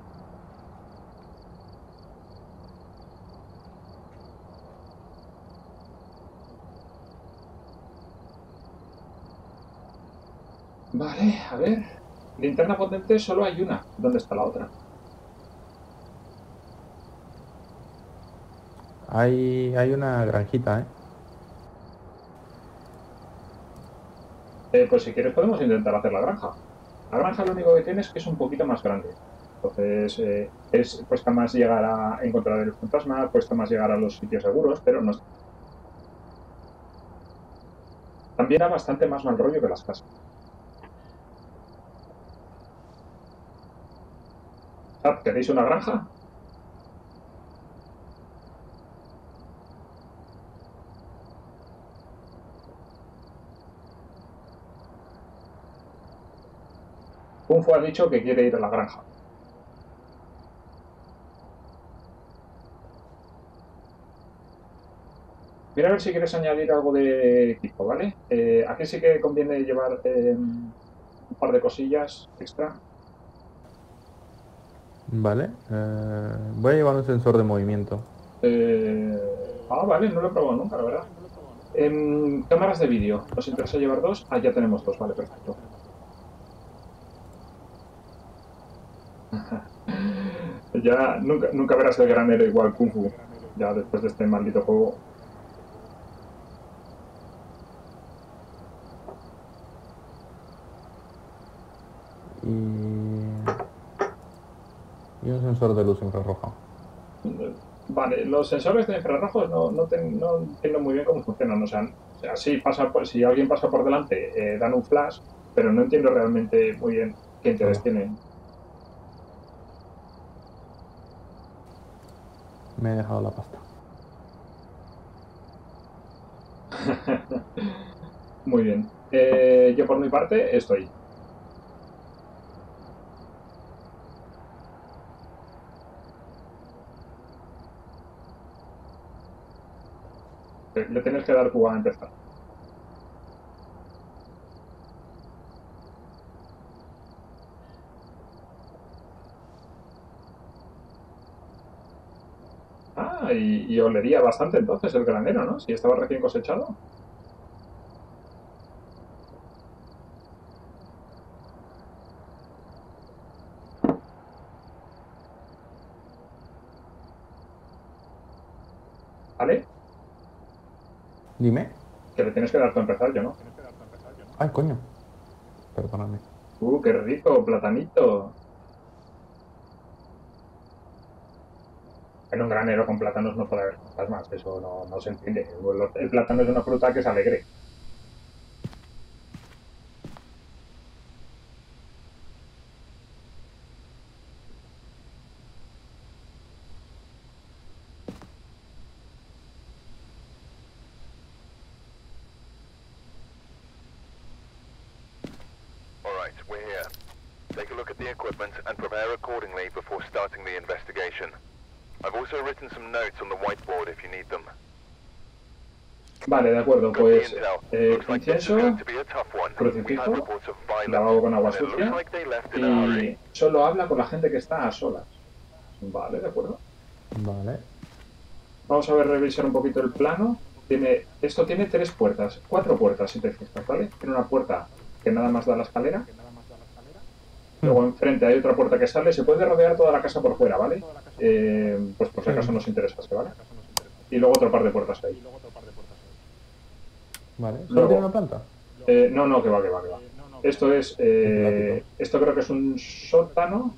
Vale, a ver. Linterna potente solo hay una. ¿Dónde está la otra? Hay, hay una granjita, ¿eh? Eh, pues si quieres podemos intentar hacer la granja. La granja lo único que tiene es que es un poquito más grande. Entonces eh, es, cuesta más llegar a encontrar el fantasma, cuesta más llegar a los sitios seguros, pero no es... También da bastante más mal rollo que las casas. Ah, ¿queréis una granja? Kung Fu ha dicho que quiere ir a la granja. Mira a ver si quieres añadir algo de equipo, ¿vale? Eh, aquí sí que conviene llevar eh, un par de cosillas extra. Vale. Eh, voy a llevar un sensor de movimiento. Eh, ah, vale, no lo he probado nunca, la verdad. Em, cámaras de vídeo. ¿Nos interesa llevar dos? Ah, ya tenemos dos, vale, perfecto. Ya nunca, nunca verás el granero igual Kung Fu. Ya después de este maldito juego. Y... y un sensor de luz infrarroja. Vale, los sensores de infrarrojos no, no, ten- no entiendo muy bien cómo funcionan. O sea, o sea sí pasa por- si alguien pasa por delante, eh, dan un flash, pero no entiendo realmente muy bien qué interés Hola. tienen. Me he dejado la pasta. Muy bien. Eh, yo por mi parte estoy. Le tienes que dar tú a empezar. Ah, y, y olería bastante entonces el granero, ¿no? Si estaba recién cosechado. ¿Vale? Dime. Que le tienes que dar tú a empezar, yo no. Ay, coño. Perdóname. Uh, qué rico, platanito. En un granero con plátanos no puede haber fantasmas, eso no, no se entiende. El plátano es una fruta que es alegre. Alright, we're here. Take a look at the equipment and prepare accordingly before starting the investigation. I've also written some notes on the whiteboard if you need them. Vale, de acuerdo, Got the pues intel. eh, Looks like this is incienso, going to be a tough one. We've had crucifijo, reports of lavado violence, con agua and it looks sucia like they left in a hurry. y solo habla con la gente que está a solas. Vale, de acuerdo. Vale. Vamos a ver, revisar un poquito el plano. Tiene, esto tiene tres puertas, cuatro puertas si te fijas, ¿vale? Tiene una puerta que nada más da a la escalera. Luego enfrente hay otra puerta que sale. Se puede rodear toda la casa por fuera, ¿vale? Eh, pues por si acaso nos interesase, ¿vale? Y luego otro par de puertas ahí. Vale. ¿Solo Luego- tiene una planta? Eh, no, no, que va, que va, que va. Esto es... eh, esto creo que es un sótano.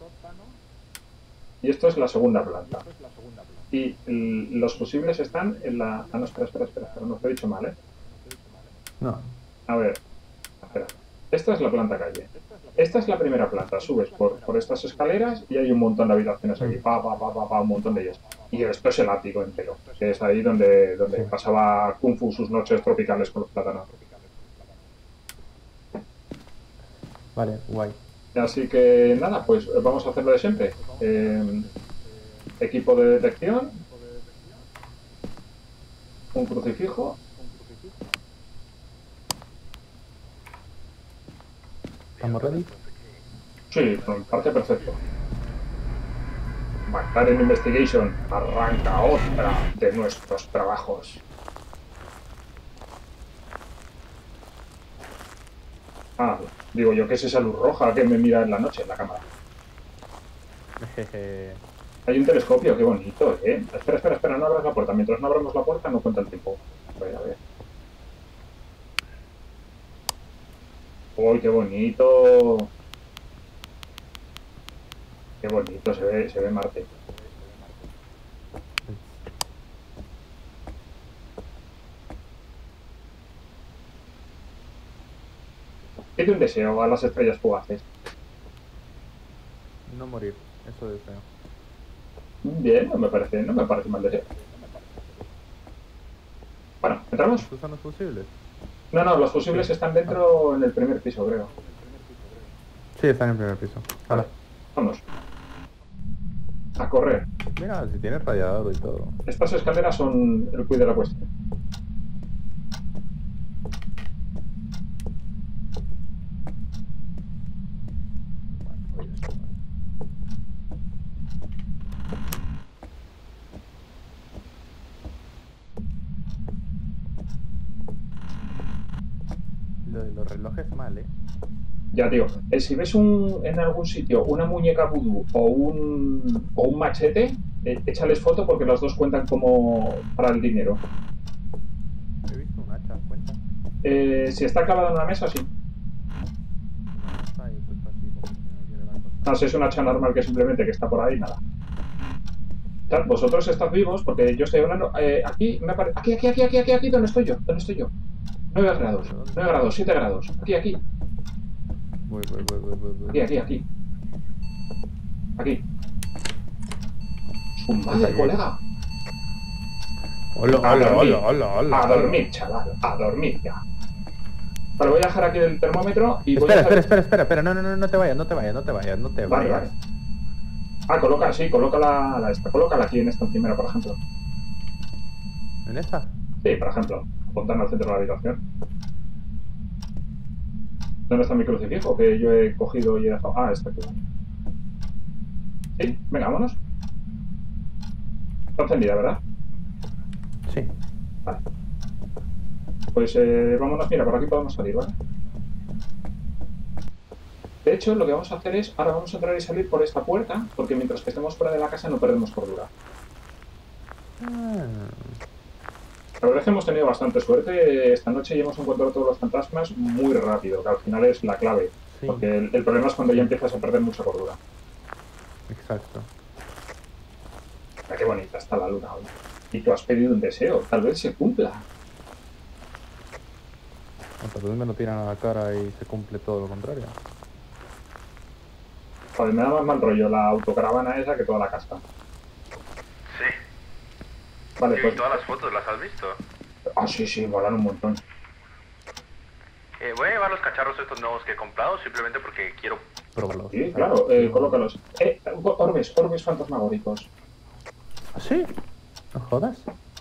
Y esto es la segunda planta. Y l- los fusibles están en la... Ah, no, espera, espera, espera, espera, no os lo he dicho mal, ¿eh? No. A ver, espera. Esta es la planta calle. Esta es la primera planta. Subes por, por estas escaleras y hay un montón de habitaciones aquí. Pa, pa, pa, pa, pa, un montón de ellas. Y esto es el ático entero, que es ahí donde, donde Sí. pasaba Kung Fu sus noches tropicales con los plátanos. Vale, guay. Así que nada, pues vamos a hacer lo de siempre. Eh, equipo de detección. Un crucifijo. ¿Estamos ready? Sí, por mi parte perfecto. McLaren Investigation arranca otra de nuestros trabajos. Ah, digo yo, ¿qué es esa luz roja que me mira en la noche en la cámara? Jeje. Hay un telescopio, qué bonito, ¿eh? Espera, espera, espera, no abras la puerta. Mientras no abramos la puerta no cuenta el tiempo. A ver, a ver. ¡Uy, qué bonito! Qué bonito se ve, se ve Marte. Pide un deseo a las estrellas fugaces. No morir, eso deseo. Bien, no me parece, no me parece mal deseo. Bueno, ¿entramos? ¿Estos son los fusibles? No, no, los fusibles están dentro en el primer piso, creo. Sí, están en el primer piso. Vale, vamos. A correr. Mira, si tiene radiador y todo. Estas escaleras son el cuid de la cuestión. Lo de los relojes mal, eh. Ya, tío, eh, si ves un, en algún sitio una muñeca vudú o un, o un machete, eh, échales foto porque los dos cuentan como para el dinero. He visto un hacha, cuenta. Eh, si está clavado en una mesa, sí. No está ahí, pues está así, como que no quiere la cosa. No, si es un hacha normal que simplemente que está por ahí, nada. Claro, vosotros estás vivos porque yo estoy hablando... Eh, aquí, me apare... aquí, aquí, aquí, aquí, aquí, aquí, ¿dónde estoy yo? ¿Dónde estoy yo? nueve grados, nueve grados, siete grados. Aquí, aquí. Voy, voy, voy, voy, voy, voy. Aquí, aquí, aquí. Aquí. Su madre, Aquí. colega. Hola, A hola, dormir. hola, hola, hola. A dormir, chaval. A dormir ya. Vale, voy a dejar aquí el termómetro y voy Espera, a hacer... espera, espera, espera, espera, no, no, no, no te vayas, no te vayas, no te vayas, no te Vale, vayas. vale. Ah, coloca, sí, coloca la, la esta. Colócala aquí en esta encimera, por ejemplo. ¿En esta? Sí, por ejemplo. Apuntando al centro de la habitación. ¿Dónde está mi crucifijo? Que yo he cogido y he dejado... Ah, está aquí. Sí, venga, vámonos. Está encendida, ¿verdad? Sí. Vale. Pues eh, vámonos, mira, por aquí podemos salir, ¿vale? De hecho, lo que vamos a hacer es... Ahora vamos a entrar y salir por esta puerta, porque mientras que estemos fuera de la casa no perdemos cordura. Ah, La verdad es que hemos tenido bastante suerte esta noche y hemos encontrado todos los fantasmas muy rápido, que al final es la clave. sí, Porque el, el problema es cuando ya empiezas a perder mucha cordura. exacto. Mira qué bonita está la luna hoy. Y tú has pedido un deseo, tal vez se cumpla. O tal vez me lo tiran a la cara y se cumple todo lo contrario. Joder, me da más mal rollo la autocaravana esa que toda la casa. Sí. Vale, ¿Y pues... todas las fotos las has visto? Ah, sí, sí, molan un montón. Eh, voy a llevar los cacharros estos nuevos que he comprado simplemente porque quiero... Próbalo. Sí, claro, eh, colócalos. Eh, orbes, orbes fantasmagóricos. ¿Ah, sí? ¿No jodas?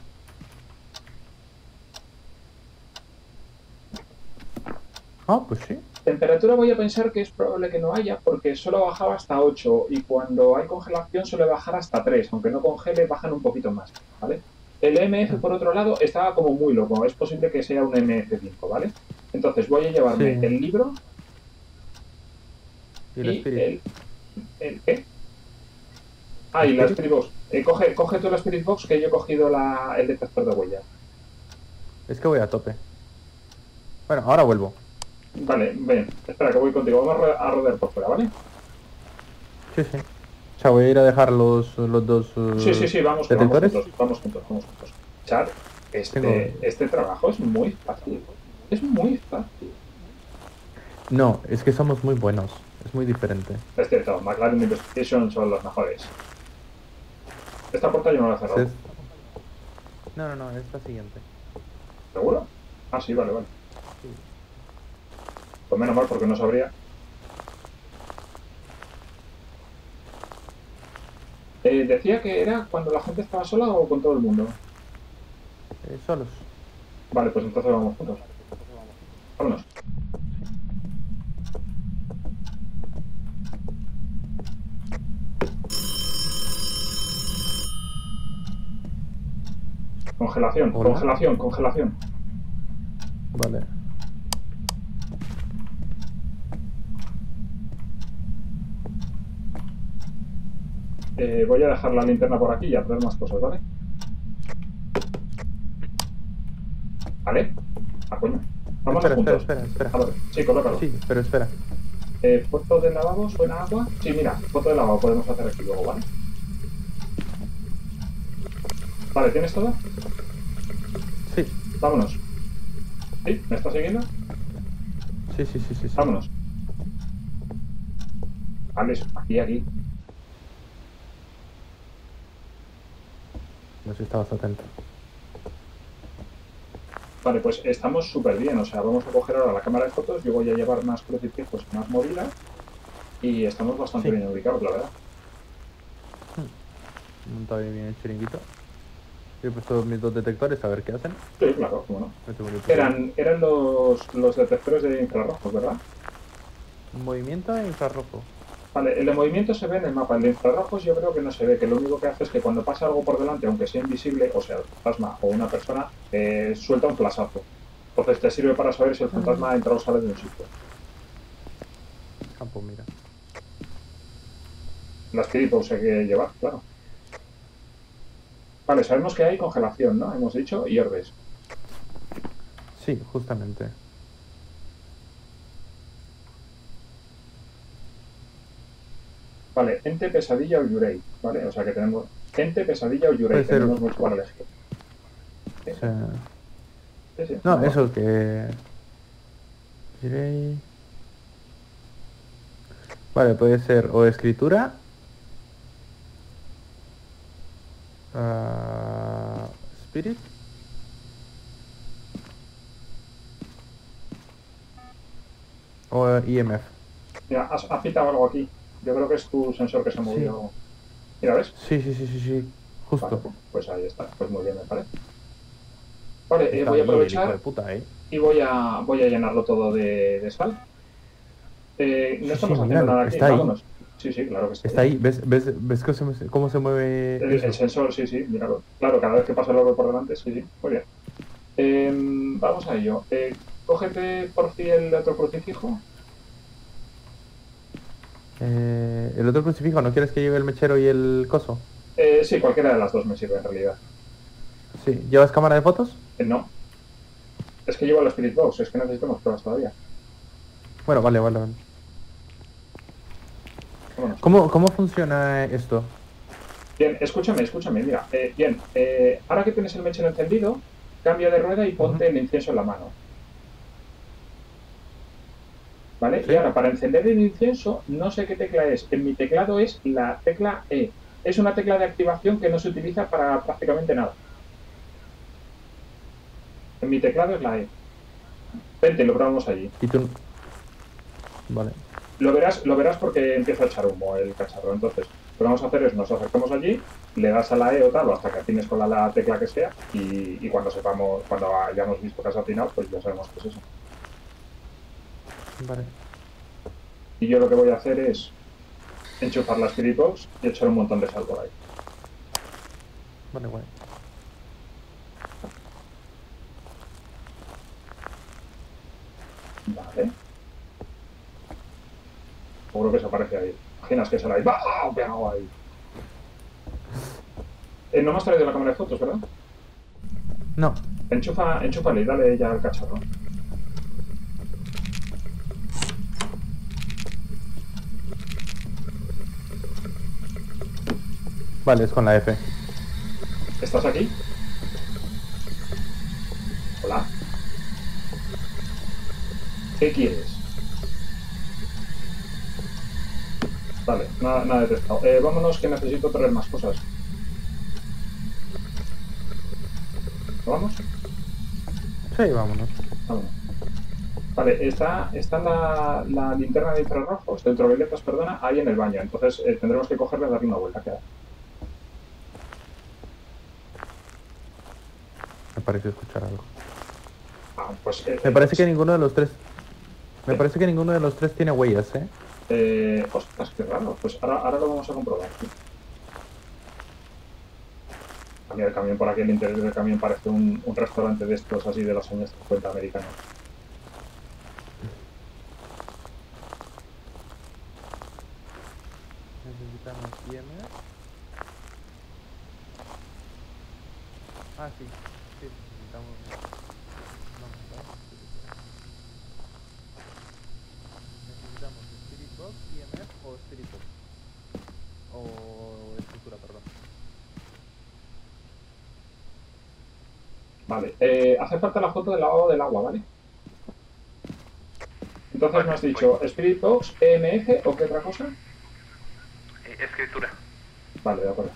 Ah, pues sí. Temperatura voy a pensar que es probable que no haya porque solo bajaba hasta ocho y cuando hay congelación suele bajar hasta tres, aunque no congele bajan un poquito más, ¿vale? El E M F por otro lado estaba como muy loco, es posible que sea un M F cinco, ¿vale? Entonces voy a llevarme Sí. el libro Y el espíritu. el, el... ¿Qué? Ah, y la Spirit Box. Eh, coge, coge tú la Spirit Box que yo he cogido la, el detector de huellas. Es que voy a tope. Bueno, ahora vuelvo. Vale, ven, espera que voy contigo, vamos a ro- a rodear por fuera, ¿vale? Sí, sí. O sea, voy a ir a dejar los, los dos uh, Sí, sí, sí, vamos, que vamos detectores. juntos, vamos juntos, vamos juntos. Char, este, Tengo- este trabajo es muy fácil. Es muy fácil. No, es que somos muy buenos. Es muy diferente. Es cierto, McLaren Investigation son los mejores. Esta puerta yo no la he cerrado. Es- No, no, no, es la siguiente. ¿Seguro? Ah, sí, vale, vale. Sí. Pues menos mal porque no sabría. Eh, decía que era cuando la gente estaba sola o con todo el mundo. Eh, solos. Vale, pues entonces vamos juntos. Vámonos. Congelación, Hola. congelación, congelación. Vale. Eh, voy a dejar la linterna por aquí y a traer más cosas, ¿vale? ¿Vale? Ah, coño. Vámonos Espera, juntos. espera, espera, A espera. ver, sí, colócalo. Sí, pero espera. Eh, ¿foto de lavabo? ¿Suena agua? Sí, mira, foto de lavabo podemos hacer aquí luego, ¿vale? Vale, ¿tienes todo? Sí, Vámonos. ¿Sí? ¿Me estás siguiendo? sí. Sí, sí, sí, sí. sí. Vámonos. Alex, aquí, aquí. No sé si estabas atento. Vale, pues estamos súper bien. O sea, vamos a coger ahora la cámara de fotos. Yo voy a llevar más crucifijos y más movidas. Y estamos bastante Sí. bien ubicados, la verdad. Montado bien el chiringuito. He puesto mis dos detectores a ver qué hacen. Sí, claro, cómo no. Me tengo que poner Eran, eran los, los detectores de infrarrojos, ¿verdad? movimiento e infrarrojo. Vale, el de movimiento se ve en el mapa. El de infrarrojos yo creo que no se ve, que lo único que hace es que cuando pasa algo por delante, aunque sea invisible, o sea, el fantasma o una persona, eh, suelta un flashazo. Entonces te sirve para saber si el fantasma ha entrado o sale de un sitio. Ah, pues mira. Las Spirits hay que llevar, claro. Vale, sabemos que hay congelación, ¿no? Hemos dicho, y orbes. Sí, justamente. Vale, ente, pesadilla o yurei, ¿vale? O sea que tenemos ente, pesadilla o yurei, Puede ser- tenemos mucho para elegir. Sí, O sea, sí, sí. no, eso que... Diré- Vale, puede ser o escritura... ah, Spirit. O I M F. Mira, has, has pitado algo aquí. Yo creo que es tu sensor que se ha movido. Mira, ¿ves? Sí, sí, sí, sí, sí. Justo. Vale, pues ahí está. Pues muy bien, me parece. Vale, eh, Está voy a ahí el hijo de aprovechar puta, ¿eh? y voy a, voy a llenarlo todo de, de sal. Eh, no Sí, estamos sí, haciendo míralo, nada aquí, está ahí. vámonos. Sí, sí, claro que está, Está ahí. ¿Ves, ves, ves cómo, se, mue- cómo se mueve El, eso? el sensor, sí, sí, míralo. Claro, cada vez que pasa el oro por delante, sí, sí, muy bien. Eh, vamos a ello. Eh, cógete por fin el otro crucifijo. Eh, el otro crucifijo, ¿no quieres que lleve el mechero y el coso? Eh, sí, cualquiera de las dos me sirve en realidad. Sí. ¿Llevas cámara de fotos? Eh, no. Es que llevo la Spirit Box, es que necesitamos pruebas todavía. Bueno, vale, vale, vale. Vámonos. ¿Cómo, cómo funciona esto? Bien, escúchame, escúchame, mira. Eh, bien, eh, ahora que tienes el mechero encendido, cambia de rueda y ponte Ujú. el incienso en la mano. ¿Vale? Sí. Y ahora, para encender el incienso, no sé qué tecla es. En mi teclado es la tecla E. Es una tecla de activación que no se utiliza para prácticamente nada. En mi teclado es la E. Vente, lo probamos allí. Y tú... Vale. Lo verás, lo verás porque empieza a echar humo el cacharro. Entonces, lo que vamos a hacer es nos acercamos allí, le das a la E o tal, o hasta que atines con la, la tecla que sea, y, y cuando sepamos, cuando hayamos visto que has atinado, pues ya sabemos qué es eso. Vale. Y yo lo que voy a hacer es enchufar la Spirit Box y echar un montón de sal por ahí. Vale, guay. Vale. Seguro que se aparece ahí. Imaginas que sale ahí. ¡Bah! Pegado ahí. Eh, no me has traído la cámara de fotos, ¿verdad? No. Enchufa, enchúfale y dale ya al cacharro. Vale, es con la F. ¿Estás aquí? Hola. ¿Qué quieres? Vale, nada, nada detectado. Eh, vámonos que necesito traer más cosas. ¿No vamos? Sí, vámonos. Vámonos. Vale, está, está la, la linterna de infrarrojos, de ultravioletas, perdona, ahí en el baño. Entonces eh, tendremos que cogerla y darle una vuelta. ¿Qué? Me parece escuchar algo. Ah, pues, eh, Me parece eh, que ninguno de los tres... Me ¿Eh? parece que ninguno de los tres tiene huellas, ¿eh? Eh, ostras, qué raro. Pues ahora, ahora lo vamos a comprobar. A mí el camión por aquí, el interior del camión parece un, un restaurante de estos así de los años cincuenta americanos. Necesitamos I M F. Ah, sí. Sí, necesitamos... Necesitamos Spirit Box, I M F o Spirit Box. O estructura, perdón. Vale, eh, hace falta la foto del lavado del agua, ¿vale? Entonces Vale, me has dicho voy. Spirit Box, E M F o qué otra cosa. Eh, escritura. Vale, de acuerdo.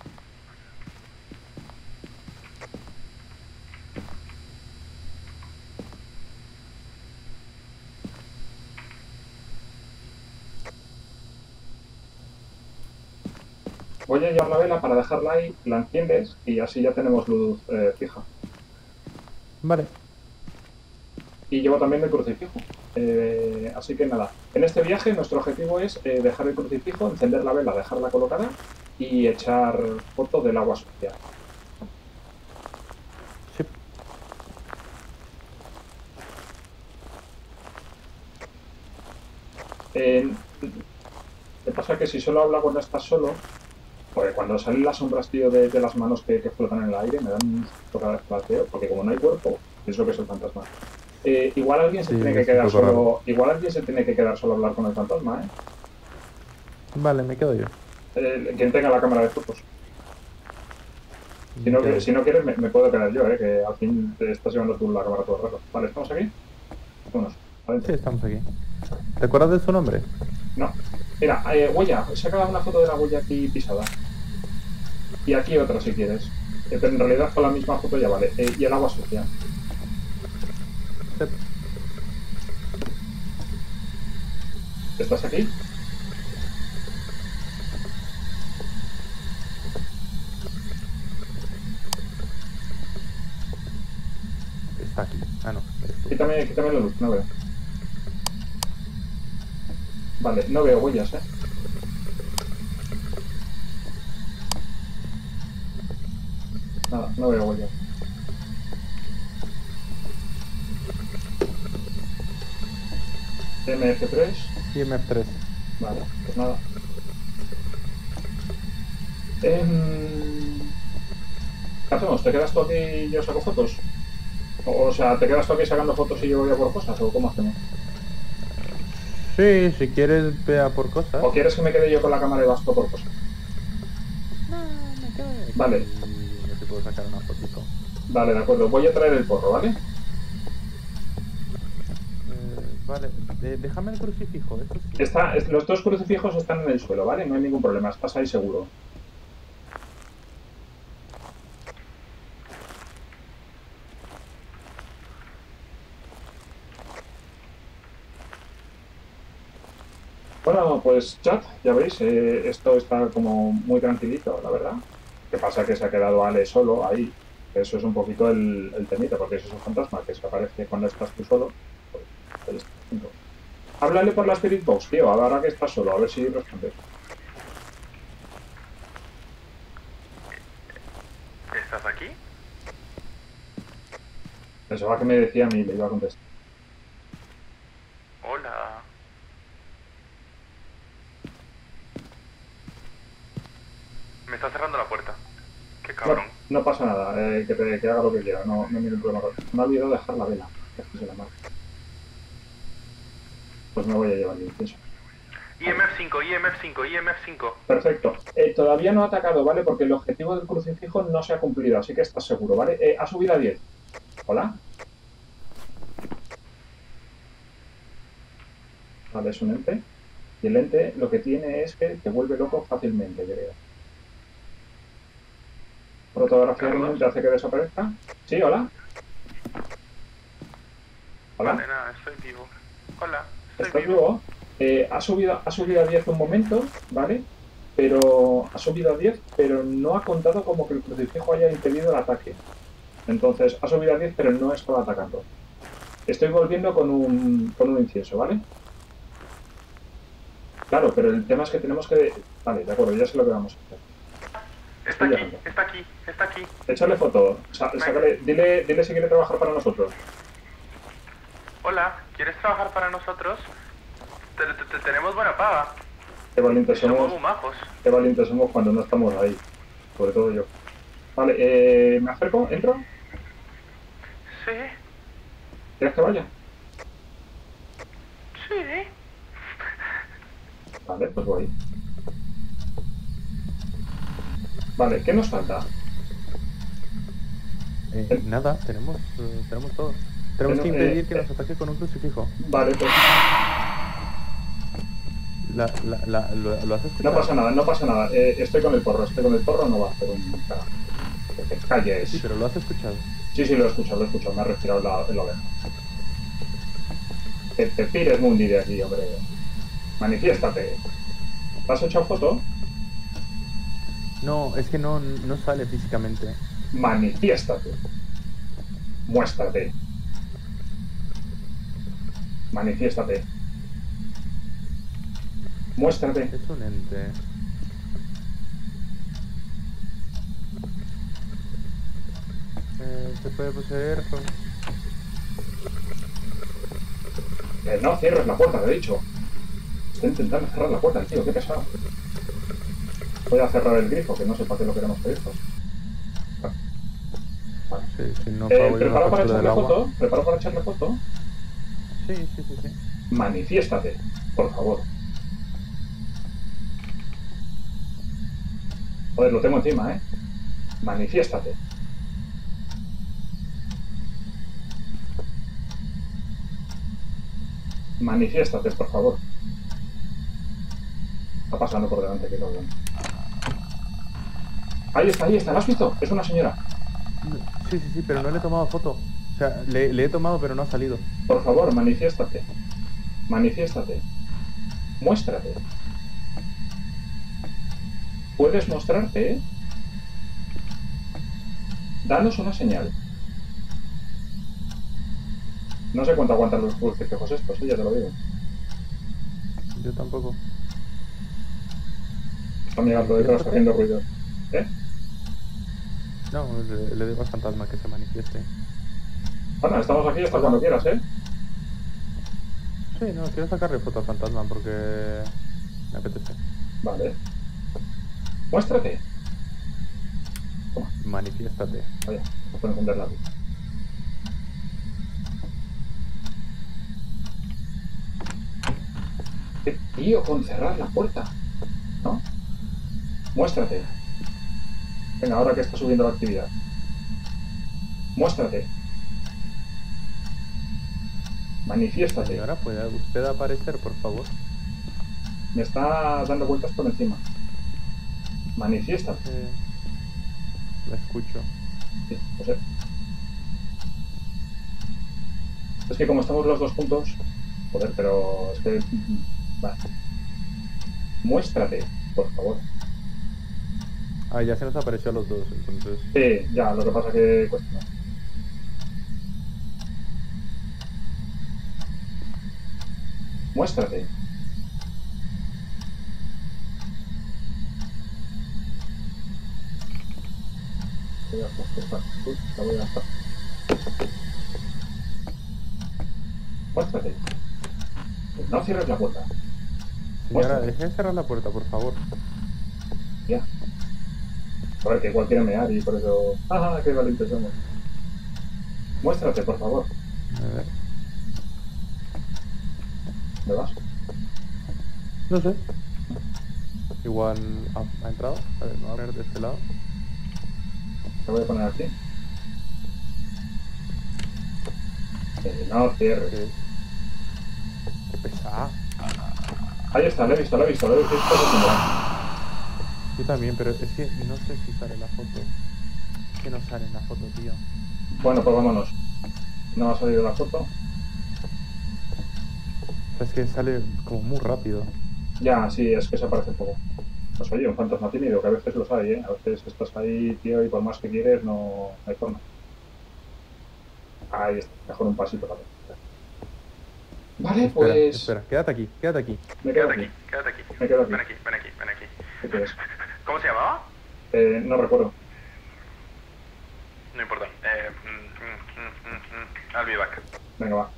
Voy a llevar la vela para dejarla ahí, la enciendes y así ya tenemos luz eh, fija. Vale. Y llevo también el crucifijo. Eh, así que nada, en este viaje nuestro objetivo es eh, dejar el crucifijo, encender la vela, dejarla colocada y echar foto del agua sucia. Sí. Eh, ¿Qué pasa? Que si solo habla cuando estás solo, pues cuando salen las sombras, tío, de, de las manos que, que flotan en el aire, me dan un susto cada vez que las veo, porque como no hay cuerpo, pienso que es el fantasma. Eh, igual alguien se Sí, tiene que es un quedar poco solo. raro. Igual alguien se tiene que quedar solo a hablar con el fantasma, ¿eh? Vale, me quedo yo. Eh, quien tenga la cámara de fotos. Si Me no, quedo yo. si no quieres, me, me puedo quedar yo, ¿eh? Que al fin te estás llevando tú la cámara todo el rato. Vale, ¿estamos aquí? Vámonos. Adentro. Sí, estamos aquí. ¿Te acuerdas de su nombre? No. Mira, eh, huella. Saca una foto de la huella aquí pisada. Y aquí otra si quieres. Eh, pero en realidad con la misma foto ya vale. Eh, y el agua sucia. Sí. ¿Estás aquí? Está aquí. Ah, no. eres tú. Quítame, quítame la luz, no veo. Vale, no veo huellas, ¿eh? Nada, no veo huellas. M F tres. I M F tres. Vale, pues nada. Em, ¿Qué hacemos? ¿Te quedas tú aquí y yo saco fotos? O, o sea, ¿te quedas tú aquí sacando fotos y yo voy a por cosas? ¿O cómo hacemos? Sí, si quieres, vea por cosas. ¿O quieres que me quede yo con la cámara y vas tú por cosas? No, me quedo aquí. Vale. Y yo te puedo sacar una fotito. Vale, de acuerdo. Voy a traer el porro, ¿vale? Eh, vale, eh, déjame el crucifijo, eso sí. Está, es- los dos crucifijos están en el suelo, ¿vale? No hay ningún problema, estás ahí seguro. Bueno, pues chat, ya veis, eh, esto está como muy tranquilito, la verdad. ¿Qué pasa? Que se ha quedado Ale solo ahí. Eso es un poquito el, el temita, porque eso es un fantasma que se aparece cuando estás tú solo. Pues, ahí está, punto. Háblale por la Spirit Box, tío, ahora que estás solo, a ver si respondes. ¿Estás aquí? Pensaba que me decía a mí, le iba a contestar. Hola. Me está cerrando la puerta. Qué No, cabrón. no pasa nada, eh, que, te, que haga lo que quiera, no, no hay ningún problema. Me ha olvidado dejar la vela, que es que se la marca. Pues me voy a llevar el incienso. I M F cinco, I M F cinco, I M F cinco. Perfecto. Eh, todavía no ha atacado, ¿vale? Porque el objetivo del crucifijo no se ha cumplido, así que estás seguro, ¿vale? Eh, ha subido a diez. ¿Hola? Vale, es un ente. Y el ente lo que tiene es que te vuelve loco fácilmente, creo. Fotografiar un Carlos. ente hace que desaparezca. Sí, hola. Hola. Vale, nada, estoy vivo. Hola, estoy ¿Estás vivo. vivo? Eh, ha, subido, ha subido a diez un momento, ¿vale? Pero ha subido a diez, pero no ha contado como que el crucifijo haya impedido el ataque. Entonces, ha subido a diez, pero no estaba atacando. Estoy volviendo con un, con un incienso, ¿vale? Claro, pero el tema es que tenemos que... Vale, de acuerdo, ya sé lo que vamos a hacer. Está Estoy aquí, llegando. está aquí, está aquí. Échale foto, sa- sácale, dile, dile si quiere trabajar para nosotros. Hola, ¿quieres trabajar para nosotros? Te- te- te- tenemos buena paga. Qué valientes Somos somos, muy majos. qué valientes somos cuando no estamos ahí. Sobre todo yo. Vale, eh, ¿me acerco? ¿Entro? Sí, ¿Quieres que vaya? sí. Vale, pues voy. Vale, ¿qué nos falta? Eh, nada, tenemos, eh, tenemos todo. Tenemos que Pero, eh, impedir que eh. nos ataque con un crucifijo. Vale, pues La, la, la, ¿lo, ¿Lo has escuchado? No pasa nada, no pasa nada. Eh, estoy con el porro, estoy con el porro, no va a hacer un carajo. Que te calles. Sí, pero lo has escuchado. Sí, sí, lo he escuchado, lo he escuchado. Me ha respirado en la, en la oreja. Que te pires, Mundi, de aquí, hombre. Manifiéstate. ¿Te has echado foto? No, es que no, no sale físicamente. Manifiéstate. Muéstrate. Manifiéstate. Muéstrate. Es un ente. Eh, se puede poseer con... Eh, no cierres la puerta, te he dicho. Estoy intentando cerrar la puerta, tío, qué pesado. Voy a cerrar el grifo, que no sé para qué lo queremos pedir. Vale. Vale. Sí, si no Eh, pago yo la ¿Preparo para factura del echarle agua. foto? ¿Preparo para echarle foto? Sí, sí, sí, sí. Manifiéstate, por favor. Joder, lo tengo encima, ¿eh? Manifiéstate. Manifiéstate, por favor. Está pasando por delante, que cabrón. Ahí está, ahí está, ¿lo has visto? Es una señora. Sí, sí, sí, pero no le he tomado foto. O sea, le, le he tomado, pero no ha salido. Por favor, manifiéstate. Manifiéstate. Muéstrate. Puedes mostrarte, ¿eh? Danos una señal. No sé cuánto aguantan los crucifijos estos, ¿eh? Ya te lo digo. Yo tampoco. Está mirando detrás haciendo ruido. ¿Eh? No, le, le digo al fantasma que se manifieste. Bueno, estamos aquí hasta cuando quieras, ¿eh? Sí, no, quiero sacarle foto al fantasma porque me apetece. Vale. Muéstrate. Toma, Manifiéstate. vaya, no puedo encender la luz. ¿Qué tío con cerrar la puerta? ¿No? Muéstrate. Venga, ahora que está subiendo la actividad. Muéstrate. Manifiéstate. Señora, ¿puede usted aparecer, por favor? Me está dando vueltas por encima. Manifiéstate. Eh, la escucho. Sí, no sé. Es que como estamos los dos juntos... Joder, pero es que... Vale. Muéstrate, por favor. Ah, ya se nos apareció a los dos, entonces... Sí, ya, lo que pasa que cuesta más. Muéstrate. Voy a gastar. Uy, la voy a gastar. Muéstrate. No cierres la puerta. Señora, Muéstrate. deje de cerrar la puerta, por favor. Ya. A ver, que igual quiere mear y por eso... ¡Ah, qué valientes somos! Muéstrate, por favor. A ver. ¿Me vas? No sé. Igual ha, ha entrado. A ver, me voy a poner de este lado. Te voy a poner aquí. Eh, no cierres. Que... Qué pesada. Ahí está, lo he visto, lo he visto, lo he visto. Yo también, pero es que no sé si sale la foto. Es que no sale en la foto, tío. Bueno, pues vámonos. No ha salido la foto. O sea, es que sale como muy rápido. Ya, sí, es que se parece un poco. Pues oye, un fantasma tímido, que a veces los hay, ¿eh? A veces estás ahí, tío, y por más que quieres, no hay forma. Ahí está, mejor un pasito para ver. Vale, Espera, pues... espera, quédate aquí, quédate aquí. Me quedo Quédate aquí. aquí, quédate aquí. Me quedo aquí. Ven aquí, ven aquí, ven aquí. ¿Qué quieres? ¿Cómo se llamaba? Eh, no recuerdo. No importa. Eh, mm, mm, mm, mm, mm. I'll be back. Venga, va.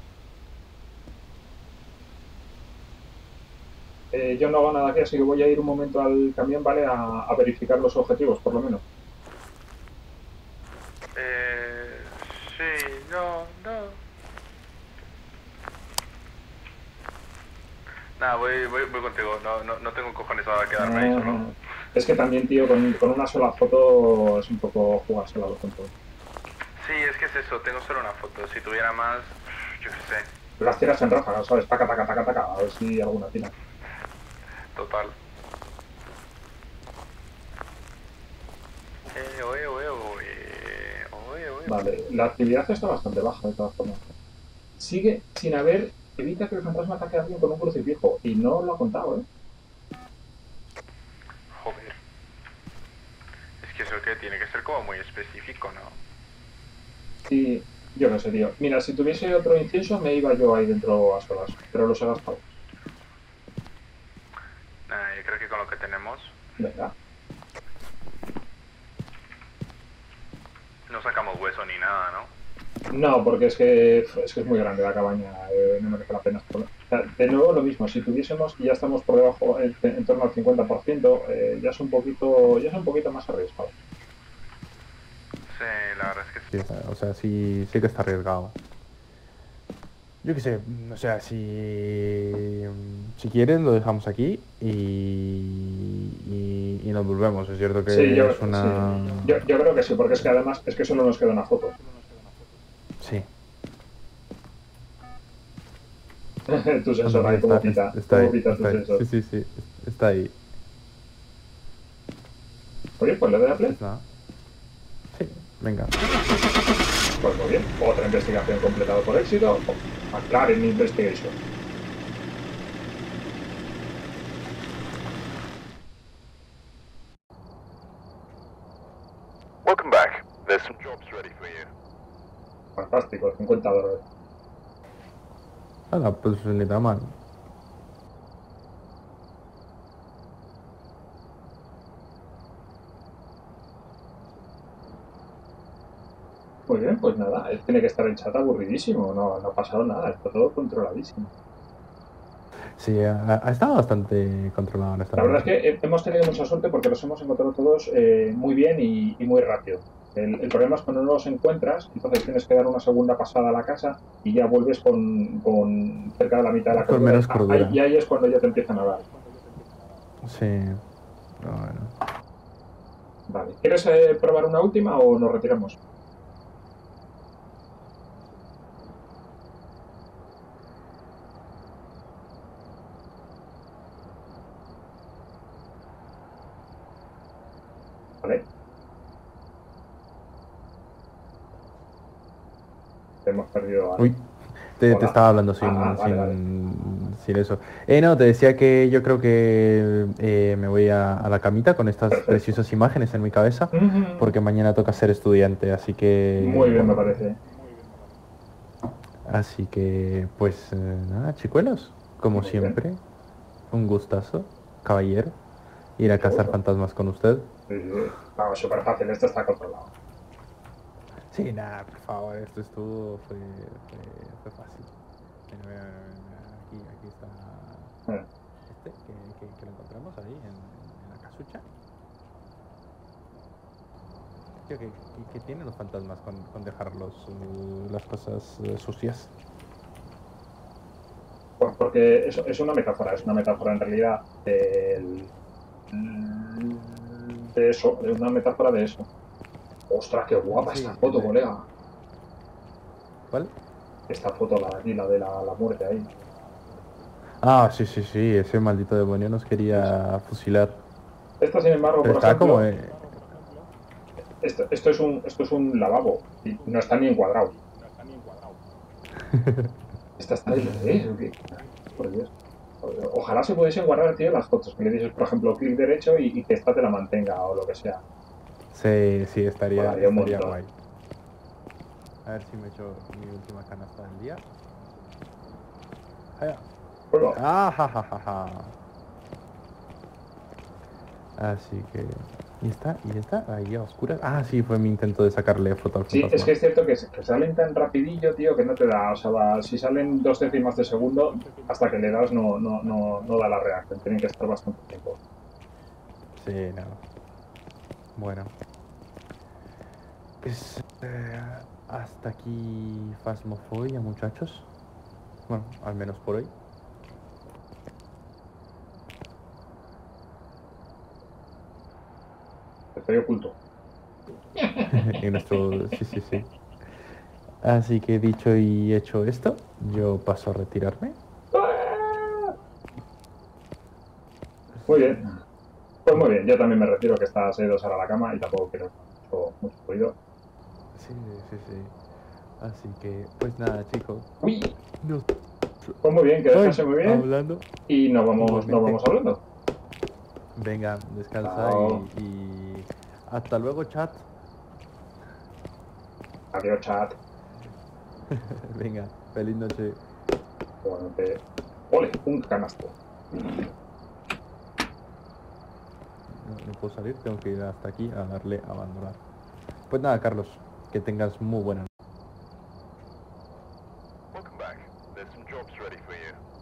Eh, yo no hago nada aquí, así que voy a ir un momento al camión, ¿vale? A, a verificar los objetivos, por lo menos. Eh, sí, no, no. Nada, voy, voy, voy contigo. No, no, no tengo cojones a quedarme ahí solo. Ah, es que también, tío, con, con una sola foto es un poco jugársela a los tontos. Sí, es que es eso. Tengo solo una foto. Si tuviera más, yo qué sé. Las tiras en ráfaga, ¿sabes? Taca, taca, taca, taca, a ver si alguna tira. total. Eh, oye, oye, oye, oye, oye. Vale, la actividad está bastante baja de todas formas. Sigue sin haber... Evita que el fantasma ataque a alguien con un crucifijo. Y no lo ha contado, ¿eh? Joder. Es que eso que tiene que ser como muy específico, ¿no? Sí, yo no sé, tío. Mira, si tuviese otro incienso me iba yo ahí dentro a solas. Pero los he gastado. Nah, yo creo que con lo que tenemos Venga. no sacamos hueso ni nada, ¿no? No, porque es que es, que es muy grande la cabaña. Eh, no merece la pena. O sea, de nuevo lo mismo. Si tuviésemos y ya estamos por debajo, en, en torno al cincuenta por ciento, eh, ya es un poquito ya es un poquito más arriesgado. Sí, la verdad es que Sí, sí. está- o sea, sí, sí que está arriesgado. Yo qué sé, o sea, si, si quieren lo dejamos aquí y, y, y nos volvemos. Es cierto que Sí, yo, es una... sí. Yo, yo creo que sí, porque es que además es que solo nos queda una foto. Sí. Tu sensor ahí, Está, como pita. está Como ahí, pita tu está ahí. sensor. Sí, sí, sí, está ahí. Oye, pues le doy a play. Pues nada. Sí, venga. Pues muy bien. Otra investigación completada por éxito. McLaren Investigation. Welcome back. There's some jobs ready for you. Fantástico, cincuenta dólares. Hala, pues ni tan mal. Muy bien, pues nada, él tiene que estar el chat aburridísimo, no, no ha pasado nada, está todo controladísimo. Sí, ha, ha estado bastante controlado en esta La verdad es noche. que hemos tenido mucha suerte porque los hemos encontrado todos eh, muy bien y, y muy rápido. El, el problema es cuando no los encuentras, entonces tienes que dar una segunda pasada a la casa y ya vuelves con, con cerca de la mitad de la Con cordura. menos Ah, cordura. ahí- y ahí es cuando ya te empiezan a dar. Sí. Pero bueno. Vale. ¿Quieres eh, probar una última o nos retiramos? Vale. Hemos perdido a... Uy, te, te Hola. estaba hablando sin, Ah, ah, vale, sin, vale. sin eso. Eh, no, te decía que yo creo que eh, me voy a, a la camita con estas Perfecto. preciosas imágenes en mi cabeza, Ujú. porque mañana toca ser estudiante, así que... Muy bien, me parece. Así que, pues eh, nada, chicuelos, como Muy bien. siempre, un gustazo, caballero, ir a Mucho cazar gusto. fantasmas con usted. Sí, sí. Vamos, súper fácil, esto está controlado. Sí, nada, por favor, esto estuvo, fue, fue, fue fácil. Mira, mira, mira, mira, aquí, aquí está Eh. este, que, que, que lo encontramos ahí en, en la casucha. Tío, ¿qué, qué, qué tienen los fantasmas con, con dejar los, uh, las cosas uh, sucias? Pues porque es, es una metáfora, es una metáfora en realidad del, de eso, es una metáfora de eso. Ostras, qué guapa Sí, esta foto, de- colega. ¿Cuál? Esta foto, la de aquí, la de la, la muerte ahí. Ah, sí, sí, sí, ese maldito demonio nos quería fusilar. Esta, sin embargo, Pero por estaba ejemplo, como... eh, esto, esto, es un, esto es un lavabo y no está ni encuadrado. Esta está de bebé, ¿o qué? Por Dios. Ojalá se pudiesen guardar, tío, las fotos. Que le dices, por ejemplo, clic derecho y, y que esta te la mantenga o lo que sea. Sí, sí, estaría, Molaría un estaría montón. guay. A ver si me echo mi última canasta del día. Allá. Bueno, Ah, ja, ja, ja, ja. Así que... ¿Y está? ¿Y está? Ahí a oscuras. Ah, sí, fue mi intento de sacarle foto al sí, fantasma. es que es cierto que, que salen tan rapidillo, tío, que no te da. O sea, va- si salen dos décimas de segundo, hasta que le das no, no, no, no da la reacción. Tienen que estar bastante tiempo. Sí, no. Bueno. Pues... eh, hasta aquí Phasmophobia, muchachos. Bueno, al menos por hoy. Estoy oculto. En nuestro... Sí, sí, sí. Así que dicho y hecho esto, yo paso a retirarme. ¡Ah! Muy bien. Pues muy bien, yo también me retiro, que está seis dos ahora a la cama y tampoco quiero mucho, mucho ruido. Sí, sí, sí. Así que, pues nada, chicos. Uy, Nos pues muy bien, que descanse muy bien hablando. y nos vamos, Igualmente. nos vamos hablando. Venga, descansa Chao. y, y hasta luego, chat. Adiós, chat. Venga, feliz noche. Igualmente. Ole, un canasto. No, no puedo salir, tengo que ir hasta aquí a darle a abandonar. Pues nada, Carlos, que tengas muy buena noche. Welcome back. There's some jobs ready for you.